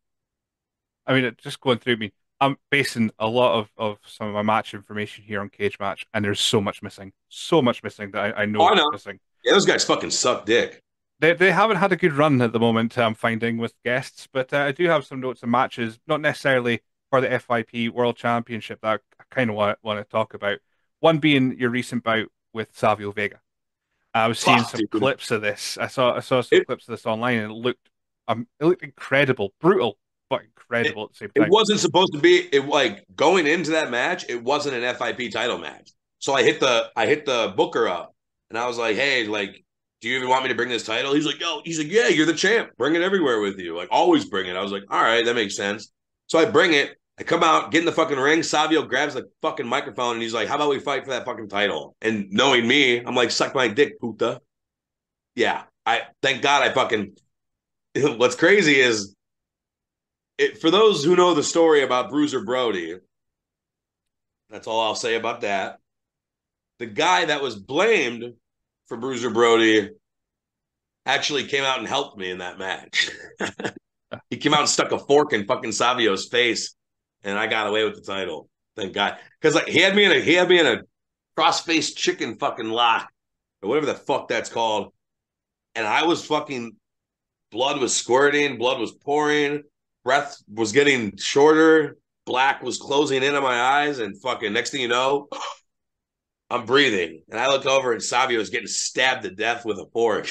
I mean, just going through me, I'm basing a lot of some of my match information here on Cage Match, and there's so much missing. So much missing that I know is missing. Yeah, those guys fucking suck dick. They haven't had a good run at the moment, I'm finding, with guests, but I do have some notes and matches, not necessarily for the FIP World Championship that I kind of want to talk about. One being your recent bout with Savio Vega. I was seeing some clips of this. I saw some clips of this online, and it looked incredible, brutal, but incredible at the same time. It wasn't supposed to be. It like going into that match, it wasn't an FIP title match. So I hit the booker up, and I was like, hey, like, do you even want me to bring this title? He's like, yo, yeah, you're the champ. Bring it everywhere with you. Like, always bring it. I was like, all right, that makes sense. So I bring it. I come out, get in the fucking ring. Savio grabs the fucking microphone, and he's like, how about we fight for that fucking title? And knowing me, I'm like, suck my dick, puta. Yeah, thank God I fucking. What's crazy is, for those who know the story about Bruiser Brody, that's all I'll say about that. The guy that was blamed for Bruiser Brody actually came out and helped me in that match. He came out and stuck a fork in fucking Savio's face, and I got away with the title. Thank God, because like he had me in a cross-faced chicken fucking lock or whatever the fuck that's called, and I was fucking. Blood was squirting, blood was pouring, breath was getting shorter, black was closing in on my eyes, and fucking next thing you know, I'm breathing. And I look over and Savio is getting stabbed to death with a fork.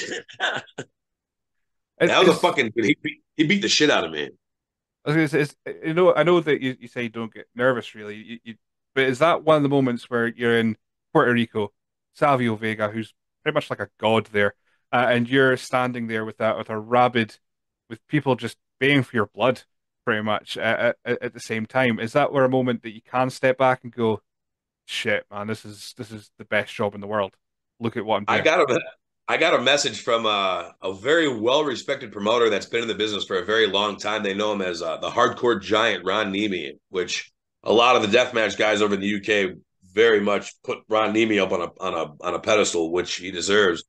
That was a fucking he beat the shit out of me. I was gonna say, I know that you say you don't get nervous really, but is that one of the moments where you're in Puerto Rico, Savio Vega, who's pretty much like a god there, and you're standing there with a rabid, with people just baying for your blood, pretty much at the same time? Is that where a moment that you can step back and go, shit, man, this is the best job in the world. Look at what I'm I doing. got a message from a very well respected promoter that's been in the business for a very long time. They know him as the hardcore giant Ron Nemi, which a lot of the deathmatch guys over in the UK very much put Ron Nemi up on a pedestal, which he deserves.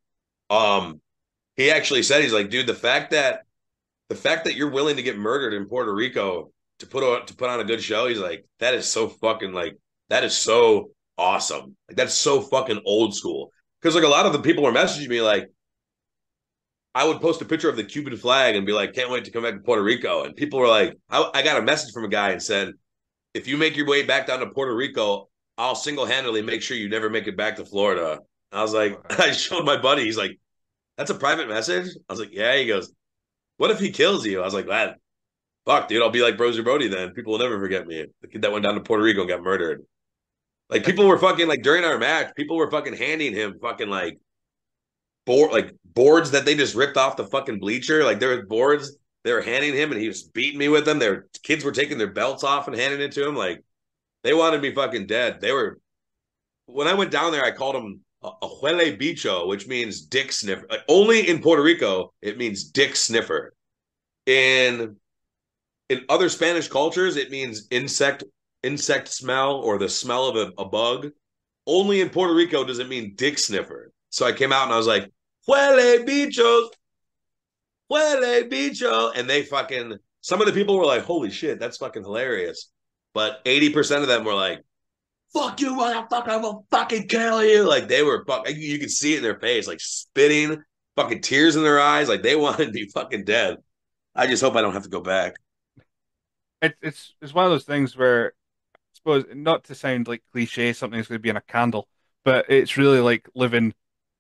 He actually said, he's like, dude, the fact that you're willing to get murdered in Puerto Rico to put on a good show, he's like, that is so fucking like, that is so awesome. Like, that's so fucking old school. Because like a lot of the people were messaging me, like, I would post a picture of the Cuban flag and be like, can't wait to come back to Puerto Rico. And people were like, I got a message from a guy and said, if you make your way back down to Puerto Rico, I'll single-handedly make sure you never make it back to Florida. I was like, I showed my buddy. He's like, that's a private message? I was like, yeah. He goes, what if he kills you? I was like, man, fuck, dude, I'll be like Broser Brody then. People will never forget me. The kid that went down to Puerto Rico and got murdered. Like, people were fucking, like, during our match, people were fucking handing him fucking, like, boards that they just ripped off the fucking bleacher. Like, there were boards they were handing him, and he was beating me with them. Their kids were taking their belts off and handing it to him. Like, they wanted me fucking dead. They were, when I went down there, I called him a huele bicho, which means dick sniffer. Like, only in Puerto Rico, it means dick sniffer. In other Spanish cultures, it means insect smell or the smell of a bug. Only in Puerto Rico does it mean dick sniffer. So I came out and I was like, huele bichos, huele bicho. And they fucking, some of the people were like, holy shit, that's fucking hilarious. But 80% of them were like, fuck you, motherfucker, I will fucking kill you. Like, they were you could see it in their face, like spitting, fucking tears in their eyes. Like, they wanted to be fucking dead. I just hope I don't have to go back. It's one of those things where, I suppose, not to sound like cliche, something's going to be in a candle, but it's really like living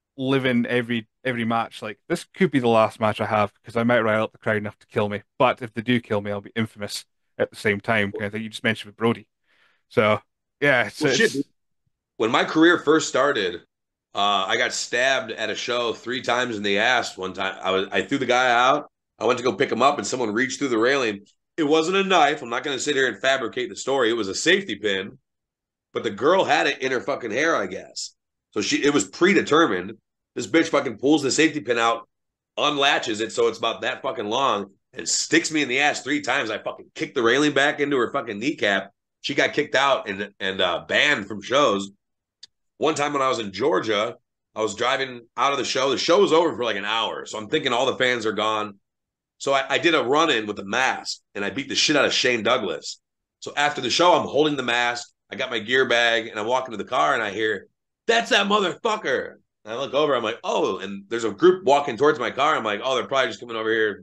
every match. Like, this could be the last match I have because I might rile up the crowd enough to kill me. But if they do kill me, I'll be infamous at the same time, kind of thing you just mentioned with Brody. So yeah, Shit. When my career first started, I got stabbed at a show 3 times in the ass one time. I threw the guy out. I went to go pick him up, and someone reached through the railing. It wasn't a knife. I'm not going to sit here and fabricate the story. It was a safety pin, but the girl had it in her fucking hair, I guess. So it was predetermined. This bitch fucking pulls the safety pin out, unlatches it so it's about that fucking long, and sticks me in the ass 3 times. I fucking kicked the railing back into her fucking kneecap. She got kicked out and banned from shows. One time when I was in Georgia, I was driving out of the show. The show was over for like an hour, so I'm thinking all the fans are gone. So I did a run-in with a mask, and I beat the shit out of Shane Douglas. So after the show, I'm holding the mask. I got my gear bag, and I'm walking to the car, and I hear, that's that motherfucker. And I look over, I'm like, oh, and there's a group walking towards my car. I'm like, oh, they're probably just coming over here.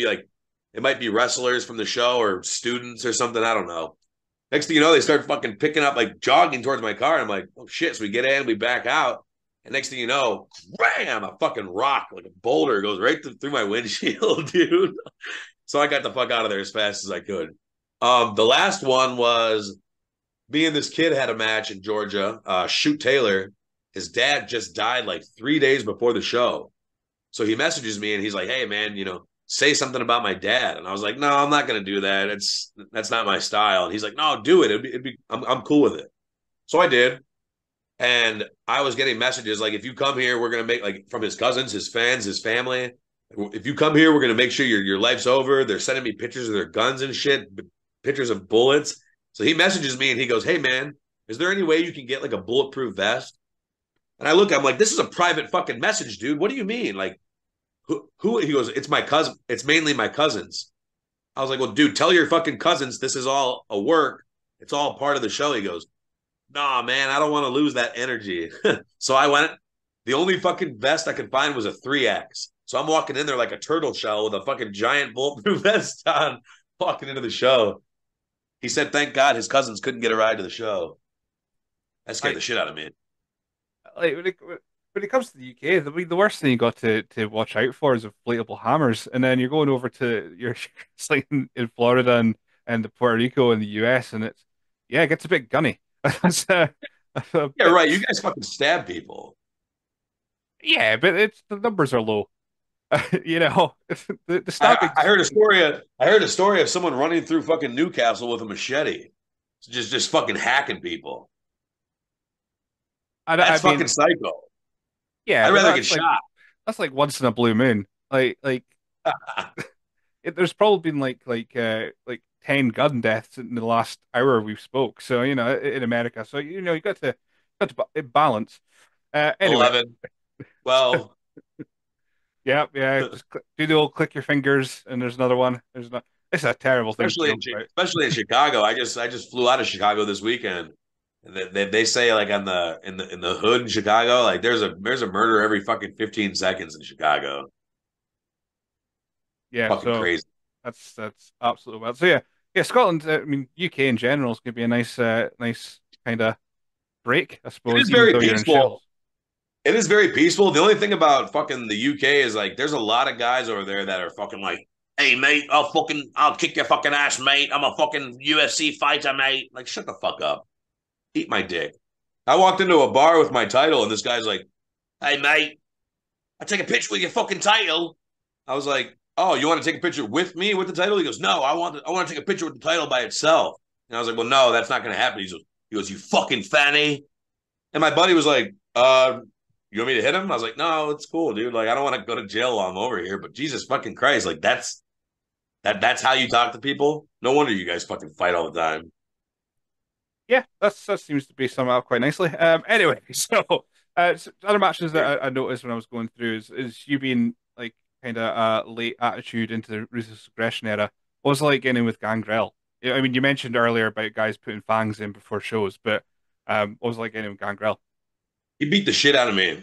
It might be wrestlers from the show or students or something. I don't know. Next thing you know, they start fucking picking up, like jogging towards my car. And I'm like, oh shit. So we get in, we back out. And next thing you know, bam, a fucking rock, like a boulder goes right through my windshield, dude. So I got the fuck out of there as fast as I could. The last one was me and this kid had a match in Georgia, Shoot Taylor. His dad just died like 3 days before the show. So he messages me and he's like, hey man, say something about my dad. And I was like, no, I'm not going to do that. That's not my style. And he's like, no, do it. I'm cool with it. So I did. And I was getting messages like, if you come here, we're going to make, like, from his cousins, his fans, his family. If you come here, we're going to make sure your life's over. They're sending me pictures of their guns and shit, pictures of bullets. So he messages me and he goes, hey man, is there any way you can get like a bulletproof vest? And I'm like, this is a private fucking message, dude. What do you mean? Like, who? He goes, it's my cousin. It's mainly my cousins. I was like, well, dude, tell your fucking cousins this is all a work. It's all part of the show. He goes, nah, man, I don't want to lose that energy. So I went, the only fucking vest I could find was a 3X. So I'm walking in there like a turtle shell with a fucking giant bulletproof vest on, walking into the show. He said, thank God his cousins couldn't get a ride to the show. That scared the shit out of me. Like, when it comes to the UK, the worst thing you got to watch out for is inflatable hammers. And then you're going over to your like in Florida and the Puerto Rico and the US, and it gets a bit gunny. Yeah, right. You guys fucking stab people. Yeah, but the numbers are low. The stabbing. I heard a story of someone running through fucking Newcastle with a machete, just fucking hacking people. That's I mean, fucking psycho. yeah, I'd but rather get shot. that's like once in a blue moon. There's probably been like 10 gun deaths in the last hour we've spoke. So in America, so you balance. Anyway, 11, 12. yeah, yeah. Just do the old click your fingers, and there's another one. It's a terrible thing to joke about. Especially in Chicago. I just flew out of Chicago this weekend. They say like in the hood in Chicago, like there's a murder every fucking 15 seconds in Chicago. Yeah, Fucking so crazy. that's absolutely wild. So yeah, Scotland. I mean, UK in general is going to be a nice kind of break, I It is suppose, even very though you're in peaceful. shells. It is very peaceful. The only thing about fucking the UK is like there's a lot of guys over there that are fucking like, hey mate, I'll kick your fucking ass, mate. I'm a fucking UFC fighter, mate. Like, shut the fuck up. Eat my dick. I walked into a bar with my title and this guy's like, hey mate, I take a picture with your fucking title. I was like, oh, you want to take a picture with me with the title? He goes, no, I want to take a picture with the title by itself. And I was like, well, no, that's not going to happen. He goes, you fucking fanny. And my buddy was like, you want me to hit him? I was like, no, it's cool, dude. Like, I don't want to go to jail while I'm over here. But Jesus fucking Christ, like that's how you talk to people. No wonder you guys fucking fight all the time. Yeah, that seems to be summed up quite nicely. Anyway, other matches that I noticed when I was going through is you being like kind of late attitude into the ruthless aggression era. What was it like getting in with Gangrel? Yeah, I mean, you mentioned earlier about guys putting fangs in before shows, but what was it like getting in with Gangrel? He beat the shit out of me.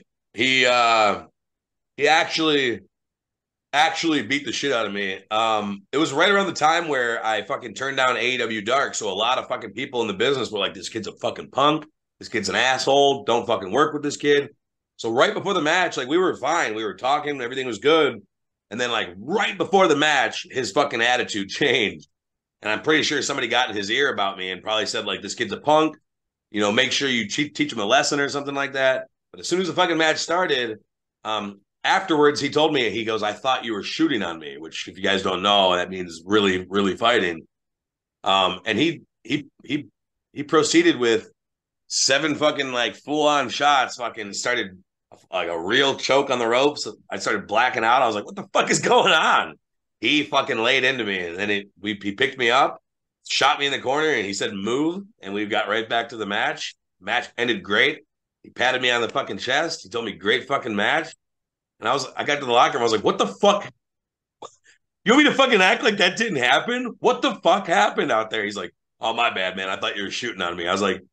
He actually beat the shit out of me. It was right around the time where I fucking turned down AEW Dark. So a lot of fucking people in the business were like, this kid's a fucking punk. This kid's an asshole. Don't fucking work with this kid. So right before the match, like we were fine. We were talking. Everything was good. And then like right before the match, his fucking attitude changed. And I'm pretty sure somebody got in his ear about me and probably said like, this kid's a punk. Make sure you teach him a lesson or something like that. But as soon as the fucking match started, afterwards, he told me, he goes, I thought you were shooting on me, which if you guys don't know, that means really, really fighting. And he proceeded with 7 fucking like full on shots, fucking started like a real choke on the ropes. I started blacking out. I was like, what the fuck is going on? He fucking laid into me and then he picked me up, shot me in the corner and he said, move. And we got right back to the match. Match ended great. He patted me on the fucking chest. He told me great fucking match. And I got to the locker room. I was like, what the fuck? You want me to fucking act like that didn't happen? What the fuck happened out there? He's like, oh, my bad, man. I thought you were shooting on me. I was like,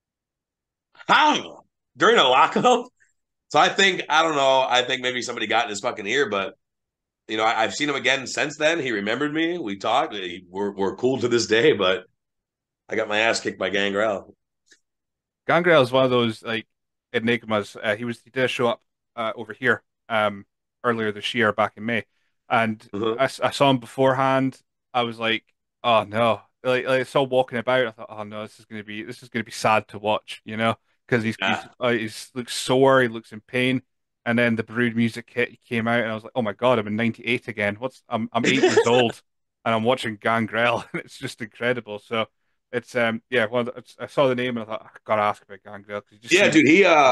how? During a lockup? So I don't know. I think maybe somebody got in his fucking ear, but I've seen him again since then. He remembered me. We talked. We're cool to this day, but I got my ass kicked by Gangrel. Gangrel is one of those like enigmas. He did a show up over here earlier this year, back in May, and Uh-huh. I saw him beforehand. I was like, oh no, like I saw him walking about. I thought, oh no, this is gonna be sad to watch, because he's looks sore, he looks in pain, and then the Brood music came out, and I was like, oh my God, I'm in '98 again. I'm 8 years old, and I'm watching Gangrel, and it's just incredible. So. It's yeah. I saw the name and I thought I gotta ask about Gangrel because he just Yeah, seems. dude.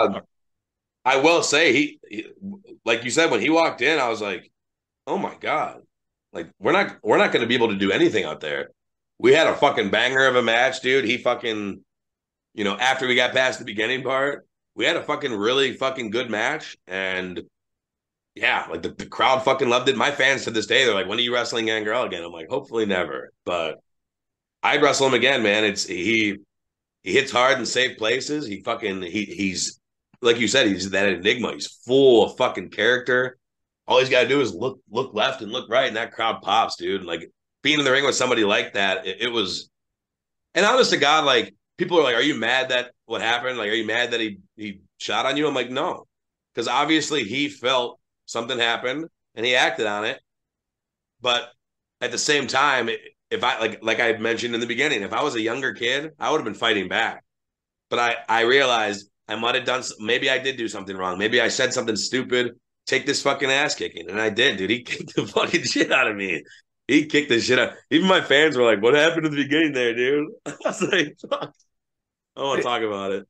I will say like you said, when he walked in, I was like, oh my God, like we're not going to be able to do anything out there. We had a fucking banger of a match, dude. He fucking, after we got past the beginning part, we had a fucking really fucking good match, and yeah, like the crowd fucking loved it. My fans to this day, they're like, when are you wrestling Gangrel again? I'm like, hopefully never, but I'd wrestle him again, man. He hits hard in safe places. He's like you said, he's that enigma. He's full of fucking character. All he's got to do is look left and look right, and that crowd pops, dude. Like being in the ring with somebody like that, it was. And honest to God, like people are like, "Are you mad that what happened? Like, are you mad that he shot on you?" I'm like, no, because obviously he felt something happened and he acted on it. But at the same time, if I like I mentioned in the beginning, if I was a younger kid, I would have been fighting back. But I realized I might have done. Maybe I did do something wrong. Maybe I said something stupid. Take this fucking ass kicking, and I did, dude. He kicked the fucking shit out of me. He kicked the shit out. Even my fans were like, "What happened at the beginning there, dude?" I was like, "Fuck, I don't want to talk about it."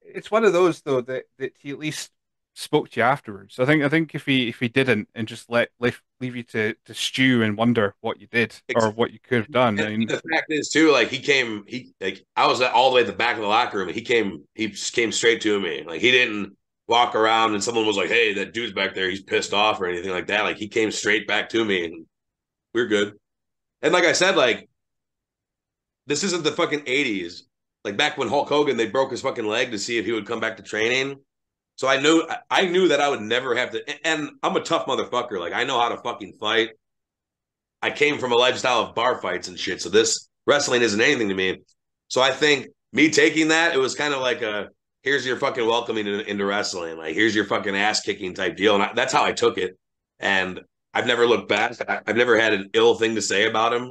it's one of those though that he at least spoke to you afterwards. I think if he didn't and just leave you to stew and wonder what you did or what you could have done. I And mean, the fact is too, like I was all the way at the back of the locker room, and he just came straight to me. Like he didn't walk around and someone was like, "Hey, that dude's back there, he's pissed off" or anything like that. Like he came straight back to me, and we're good. And like I said, like this isn't the fucking 80s. Like back when Hulk Hogan, they broke his fucking leg to see if he would come back to training. So I knew that I would never have to. And I'm a tough motherfucker. Like I know how to fucking fight. I came from a lifestyle of bar fights and shit. So this wrestling isn't anything to me. So I think me taking that, it was kind of like here's your fucking welcoming into wrestling. Like here's your fucking ass kicking type deal. And that's how I took it. And I've never looked back. I've never had an ill thing to say about him.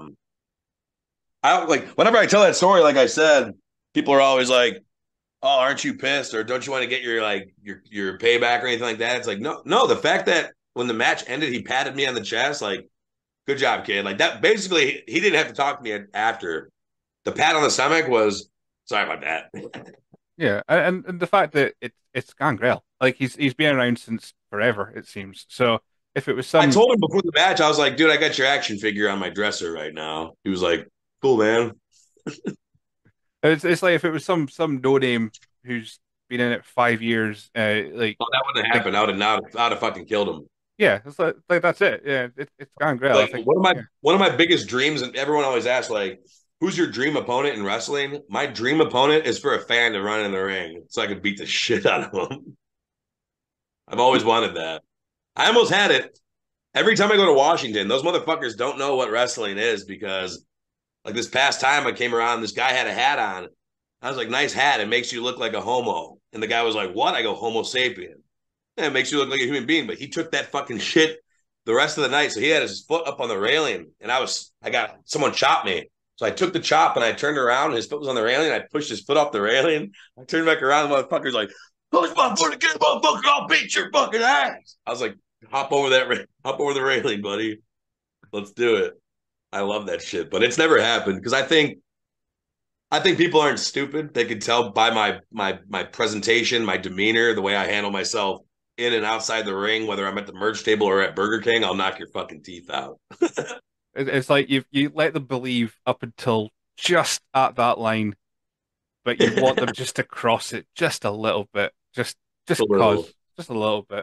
I like whenever I tell that story, like I said, people are always like, "Oh, aren't you pissed? Or don't you want to get your payback or anything like that?" It's like, no. The fact that when the match ended, he patted me on the chest, like, "Good job, kid." Like that. Basically, he didn't have to talk to me after. The pat on the stomach was sorry about that. yeah, and the fact that it's Gangrel, like he's been around since forever, it seems. So if it was I some, told him before the match, I was like, "Dude, I got your action figure on my dresser right now." He was like, "Cool, man." it's like if it was some no name who's been in it 5 years, like Well, that wouldn't have like happened. I would have fucking killed him. yeah, it's like that's it. Yeah, it's Gangrel. I Like think. one of my Yeah. one of my biggest dreams, and everyone always asks, like, "Who's your dream opponent in wrestling?" My dream opponent is for a fan to run in the ring so I could beat the shit out of him. I've always wanted that. I almost had it. Every time I go to Washington, those motherfuckers don't know what wrestling is because, like, this past time I came around, this guy had a hat on. I was like, "Nice hat. It makes you look like a homo." And the guy was like, "What?" I go, "Homo sapien." "Yeah, it makes you look like a human being." But he took that fucking shit the rest of the night. So he had his foot up on the railing, and I got someone chopped me. So I took the chop and I turned around, and his foot was on the railing. I pushed his foot off the railing. I turned back around, the motherfucker's like, "Push my foot again, motherfucker! I'll beat your fucking ass." I was like, hop over the railing, buddy. Let's do it. I love that shit, but it's never happened because I think people aren't stupid. They can tell by my presentation, my demeanor, the way I handle myself in and outside the ring, whether I'm at the merch table or at Burger King, I'll knock your fucking teeth out. It's like you let them believe up until just at that line, but you want them just to cross it just a little bit, A just little. cause, just a little bit.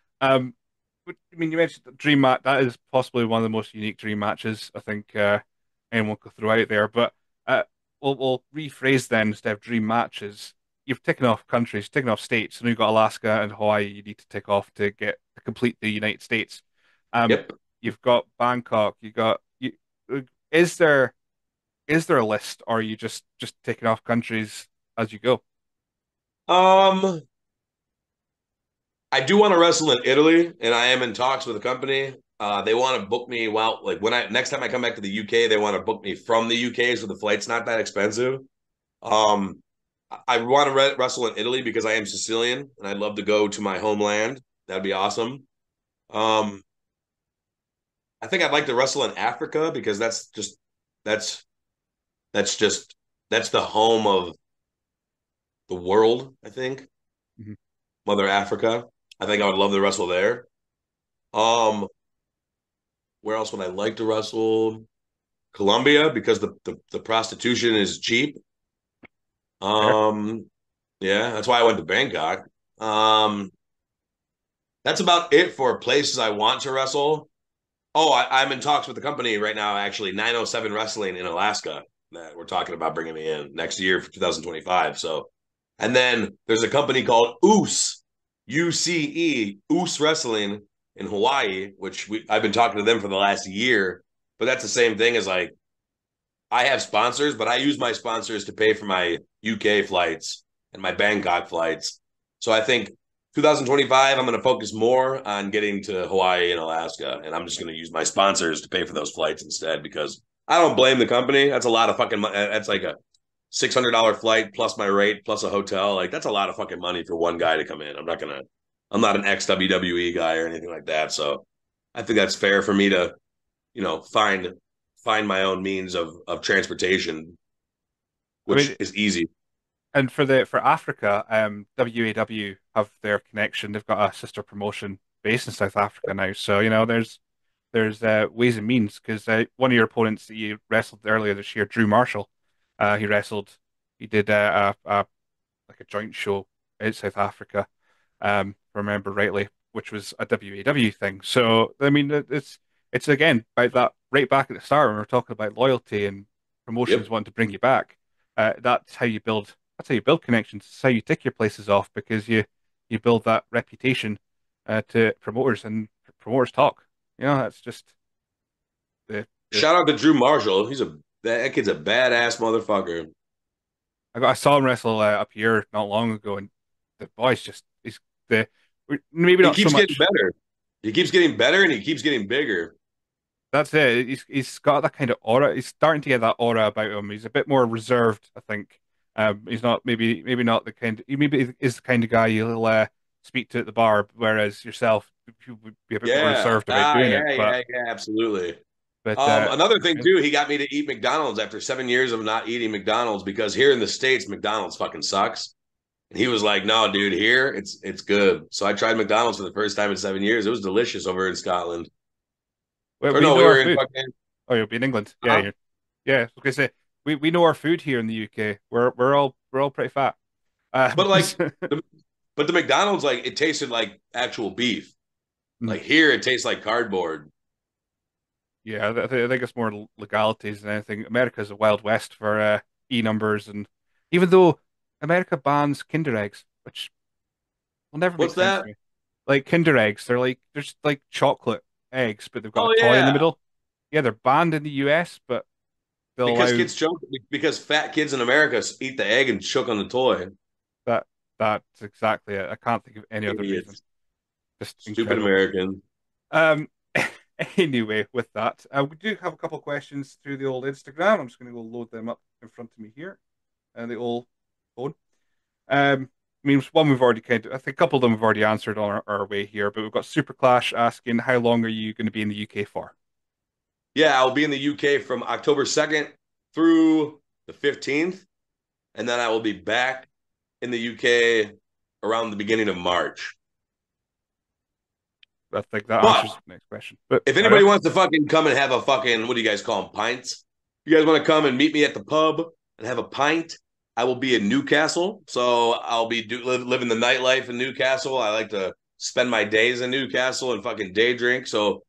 I mean, you mentioned the dream match. That is possibly one of the most unique dream matches I think anyone could throw out there. But uh, we'll rephrase then instead of dream matches. You've taken off countries, taken off states, and you've got Alaska and Hawaii. You need to take off to complete the United States. Um, Yep. you've got Bangkok. You got you. Is there is there a list, or are you just taking off countries as you go? Um, I do want to wrestle in Italy, and I am in talks with a company. They want to book me while, like, when I next time I come back to the UK, they want to book me from the UK, so the flight's not that expensive. Um, I want to wrestle in Italy because I am Sicilian, and I'd love to go to my homeland. That'd be awesome. Um, I think I'd like to wrestle in Africa because that's that's just that's the home of the world. I think Mhm. Mother Africa. I think I would love to wrestle there. Um, where else would I like to wrestle? Colombia because the prostitution is cheap. Fair. Um, yeah, that's why I went to Bangkok. Um, that's about it for places I want to wrestle. Oh, I'm in talks with the company right now, actually, 907 Wrestling in Alaska that we're talking about bringing me in next year for 2025. So, and then there's a company called UCE, Oos Wrestling in Hawaii, which I've been talking to them for the last year. But that's the same thing as like I have sponsors, but I use my sponsors to pay for my UK flights and my Bangkok flights. So I think 2025, I'm going to focus more on getting to Hawaii and Alaska, and I'm just going to use my sponsors to pay for those flights instead because I don't blame the company. That's a lot of fucking money. That's like a $600 flight plus my rate plus a hotel. Like that's a lot of fucking money for one guy to come in. I'm not an ex WWE guy or anything like that. So I think that's fair for me to, find my own means of transportation, I which mean, is easy. And for Africa, WAW have their connection. They've got a sister promotion based in South Africa now. So there's ways and means because one of your opponents that you wrestled earlier this year, Drew Marshall, he wrestled. He did like a joint show in South Africa, if I remember rightly, which was a WAW thing. So I mean, it's again about that right back at the start when we are talking about loyalty and promotions Yep. wanting to bring you back. That's how you build. That's how you build connections. It's how you tick your places off because you build that reputation to promoters and promoters talk. That's just the Shout out to Drew Marshall. That kid's a badass motherfucker. I saw him wrestle up here not long ago, and the boy's just he's the maybe He not so keeps getting much. better. He keeps getting better and he keeps getting bigger. That's it. He's got that kind of aura. He's starting to get that aura about him. He's a bit more reserved, I think. He's not maybe not the kind. He maybe is the kind of guy you'll speak to at the bar, whereas yourself you would be a bit more Yeah. reserved about doing it. Yeah, But yeah, yeah, absolutely. but Another thing too, he got me to eat McDonald's after 7 years of not eating McDonald's because here in the States, McDonald's fucking sucks. And he was like, "No, dude, here it's good." So I tried McDonald's for the first time in 7 years. It was delicious over in Scotland. Or we no, know we our were in food. fucking. Oh, you'll be in England. Yeah, Huh? yeah. I was gonna say we know our food here in the UK. We're all pretty fat. But like, So- the, but the McDonald's like it tasted like actual beef. Mm. Like here, it tastes like cardboard. Yeah, I think it's more legalities than anything. America's a wild west for E numbers, and even though America bans Kinder eggs, which will never make What's sense to that? me. Like Kinder eggs, they're just like chocolate eggs, but they've got Oh a toy in the yeah, middle. Yeah, they're banned in the US, but they'll because allow kids choke because fat kids in America eat the egg and choke on the toy. that. That's exactly it. I can't think of any other reason. Idiots, Just stupid incredible. American. Um, anyway, with that, we do have a couple of questions through the old Instagram. I'm just going to go load them up in front of me here, and the old phone. I mean, one we've already I think a couple of them we've already answered on our way here, but we've got Super Clash asking, how long are you going to be in the UK for? Yeah, I'll be in the UK from October 2nd through the 15th, and then I will be back in the UK around the beginning of March. I think that But answers the next question. But if carry anybody on. wants to fucking come and have a fucking, what do you guys call them, pints? You guys want to come and meet me at the pub and have a pint? I will be in Newcastle, so I'll be living the nightlife in Newcastle. I like to spend my days in Newcastle and fucking day drink. So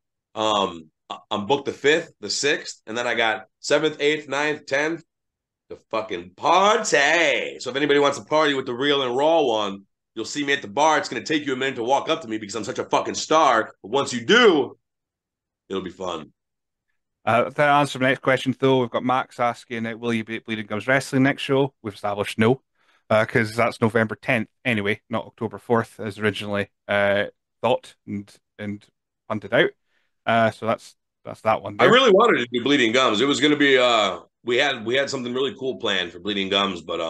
I'm booked the 5th, the 6th, and then I got 7th, 8th, 9th, 10th to fucking party. So if anybody wants to party with the real and raw one, you'll see me at the bar. It's going to take you a minute to walk up to me because I'm such a fucking star. But once you do, it'll be fun. That answers the next question, though. We've got Max asking, will you be at Bleeding Gums Wrestling next show? We've established no, because that's November 10th anyway, not October 4th as originally thought and punted out. So that's that one I there. really wanted to do Bleeding Gums. It was going to be we had something really cool planned for Bleeding Gums, but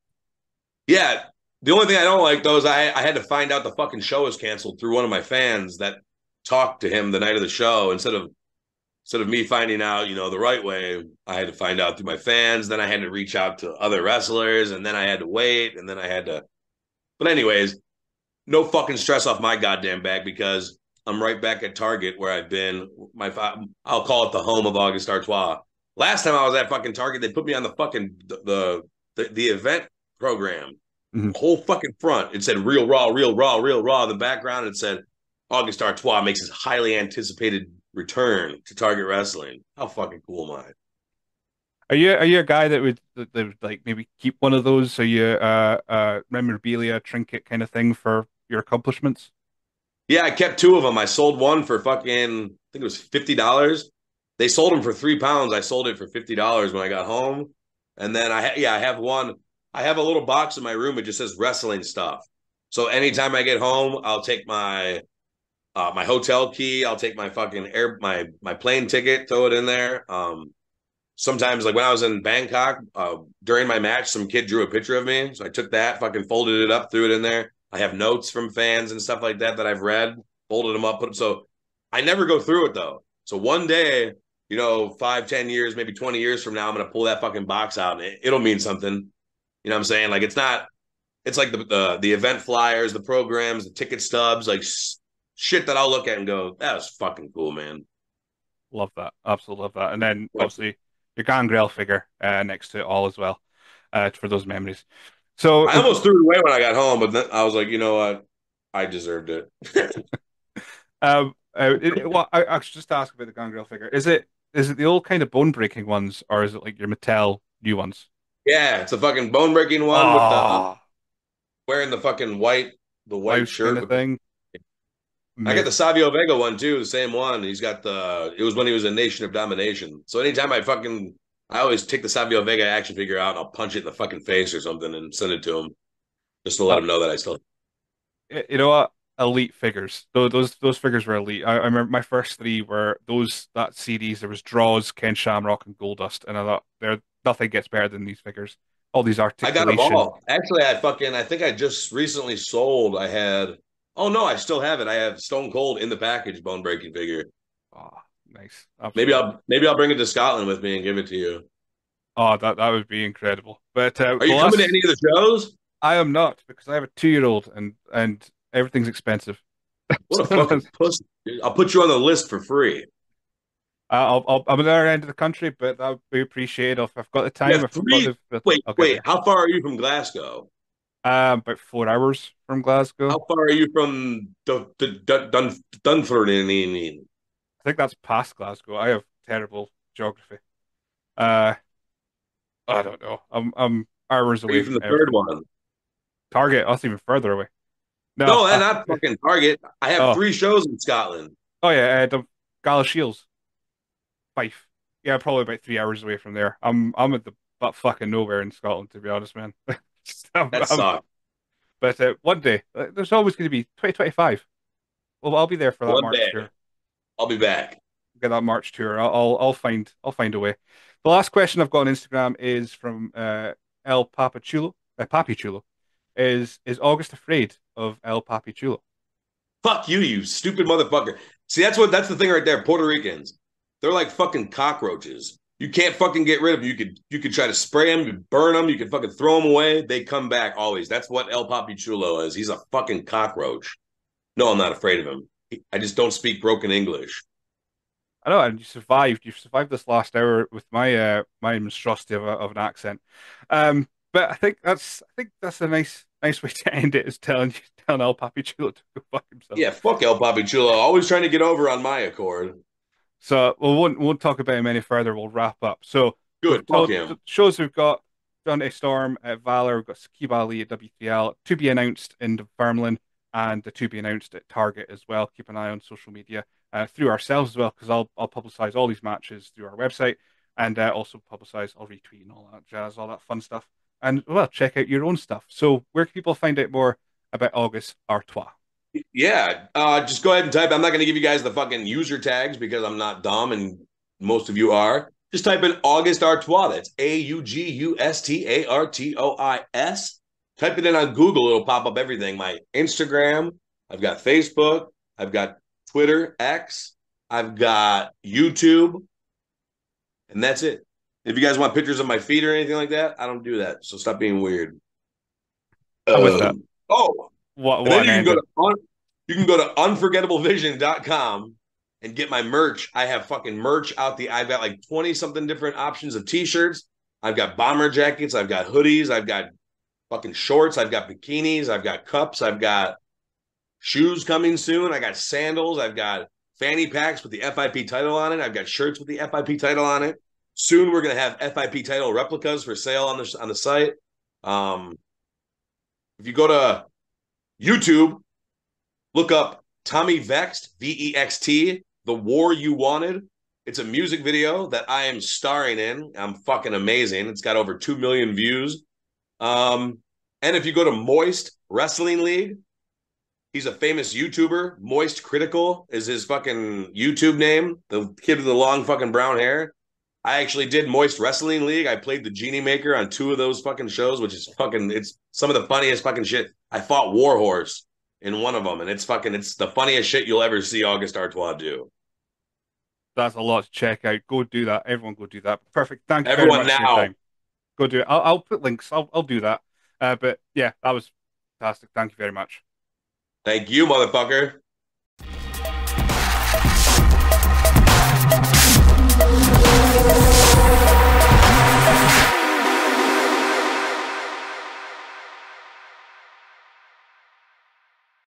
yeah. The only thing I don't like though is I had to find out the fucking show was canceled through one of my fans that talked to him the night of the show instead of me finding out, the right way. I had to find out through my fans. Then I had to reach out to other wrestlers, and then I had to wait, and then I had to. But anyways, no fucking stress off my goddamn back because I'm right back at Target where I've been. I'll call it the home of August Artois. Last time I was at fucking Target, they put me on the fucking the event program. Mhm. Whole fucking front. It said real raw, real raw, real raw. In the background, it said August Artois makes his highly anticipated return to Target Wrestling. How fucking cool am I? Are you a guy that would like maybe keep one of those? Are you memorabilia trinket kind of thing for your accomplishments? Yeah, I kept two of them. I sold one for fucking, I think it was $50. They sold them for £3. I sold it for $50 when I got home. And then I have one. I have a little box in my room. It just says wrestling stuff. So anytime I get home, I'll take my my hotel key. I'll take my fucking my plane ticket, throw it in there. Sometimes like when I was in Bangkok during my match, some kid drew a picture of me, so I took that, fucking folded it up, threw it in there. I have notes from fans and stuff like that I've read, folded them up, put them. So I never go through it though. So one day, 5, 10 years, maybe 20 years from now, I'm gonna pull that fucking box out and it'll mean something. You know what I'm saying? Like it's not. It's like the event flyers, the programs, the ticket stubs, like shit that I'll look at and go, that was fucking cool, man. Love that. Absolutely love that. And then obviously your Gangrel figure next to it all as well for those memories. So I almost threw it away when I got home, but then I was like, you know what? I deserved it. well, I should just ask about the Gangrel figure. Is it the old kind of bone breaking ones, or is it like your Mattel new ones? Yeah, it's a fucking bone breaking one with the Oh, wearing the white blouse kind shirt of with the. thing. I got the Amazing. Savio Vega one too, the same one. He's got the. It was when he was a Nation of Domination. So anytime I always take the Savio Vega action figure out and I'll punch it in the fucking face or something and send it to him just to let Uh, him know that I still. you know what? Elite figures. Those figures were elite. I remember my first three were that series. There was Draws, Ken Shamrock, and Goldust, and I thought there nothing gets better than these figures. All these I got them articulation. all. Actually, I think I just recently sold. I had. Oh no, I still have it. I have Stone Cold in the package, bone breaking figure. Oh, nice. Absolutely. Maybe I'll bring it to Scotland with me and give it to you. Oh, that would be incredible. But Are the you coming to last any of the shows? I am not because I have a 2-year-old and everything's expensive. What a fucking pussy! Dude. I'll put you on the list for free. I'm at the other end of the country, but that would be appreciated if I've got the You time. have If I've got three. the Wait, I'll get wait. there. How far are you from Glasgow? About 4 hours from Glasgow. How far are you from Dunfermline? I think that's past Glasgow. I have terrible geography. Uh, I don't know. I'm hours Are you away from from the third everything. one? Target, that's even further away. No, No, that's not fucking Target. I have oh, 3 shows in Scotland. oh yeah, the Galashiels, Fife. Yeah, probably about 3 hours away from there. I'm at the butt fucking nowhere in Scotland, to be honest, man. That I'm, sucks. but one day, there's always going to be 2025. Well, I'll be there for that One March day tour. I'll be back. Get that March tour. I'll find a way. The last question I've got on Instagram is from El Papachulo. Papi Chulo. Is August afraid of El Papi Chulo? Fuck you, you stupid motherfucker. See, that's the thing right there. Puerto Ricans, they're like fucking cockroaches. You can't fucking get rid of them. You could try to spray them, you burn them, you can fucking throw them away. They come back always. That's what El Papi Chulo is. He's a fucking cockroach. No, I'm not afraid of him. I just don't speak broken English. I know, and you survived. You've survived this last hour with my monstrosity of an accent. But I think that's a nice way to end it. Is telling El Papi Chulo to go fuck himself. Yeah, fuck El Papi Chulo. Always trying to get over on my accord. So we won't talk about him any further. We'll wrap up. So we've Good, fuck told the him. shows we've got Dante Storm at Valor. We've got Sakib Ali at W3L to be announced in Dunfermline and to be announced at Target as well. Keep an eye on social media through ourselves as well because I'll publicize all these matches through our website and also publicize. I'll retweet and all that jazz, all that fun stuff. And well, check out your own stuff. So where can people find out more about August Artois? Yeah, just go ahead and type. I'm not going to give you guys the fucking user tags because I'm not dumb and most of you are. Just type in August Artois. That's Augustaartois. Type it in on Google. It'll pop up everything. My Instagram. I've got Facebook. I've got Twitter, X. I've got YouTube. And that's it. If you guys want pictures of my feet or anything like that, I don't do that. So stop being weird. I'm with that. Oh, What and then an ending. you can go to unforgettablevision.com and get my merch. I have fucking merch out I've got like 20 something different options of t-shirts. I've got bomber jackets, I've got hoodies, I've got fucking shorts, I've got bikinis, I've got cups, I've got shoes coming soon. I got sandals, I've got fanny packs with the FIP title on it. I've got shirts with the FIP title on it. Soon we're gonna have FIP title replicas for sale on the site. If you go to YouTube, look up Tommy Vexed, VEXT, The War You Wanted. It's a music video that I am starring in. I'm fucking amazing. It's got over 2 million views. And if you go to Moist Wrestling League, he's a famous YouTuber. Moist Critical is his fucking YouTube name. The kid with the long fucking brown hair. I actually did Moist Wrestling League. I played the Genie Maker on 2 of those fucking shows, which is it's some of the funniest fucking shit. I fought Warhorse in one of them, and it's the funniest shit you'll ever see August Artois do. That's a lot to check out. Go do that. Everyone go do that. Perfect. Thank you very Everyone much for your now. time. go do it. I'll put links. I'll do that. But yeah, that was fantastic. Thank you very much. Thank you, motherfucker.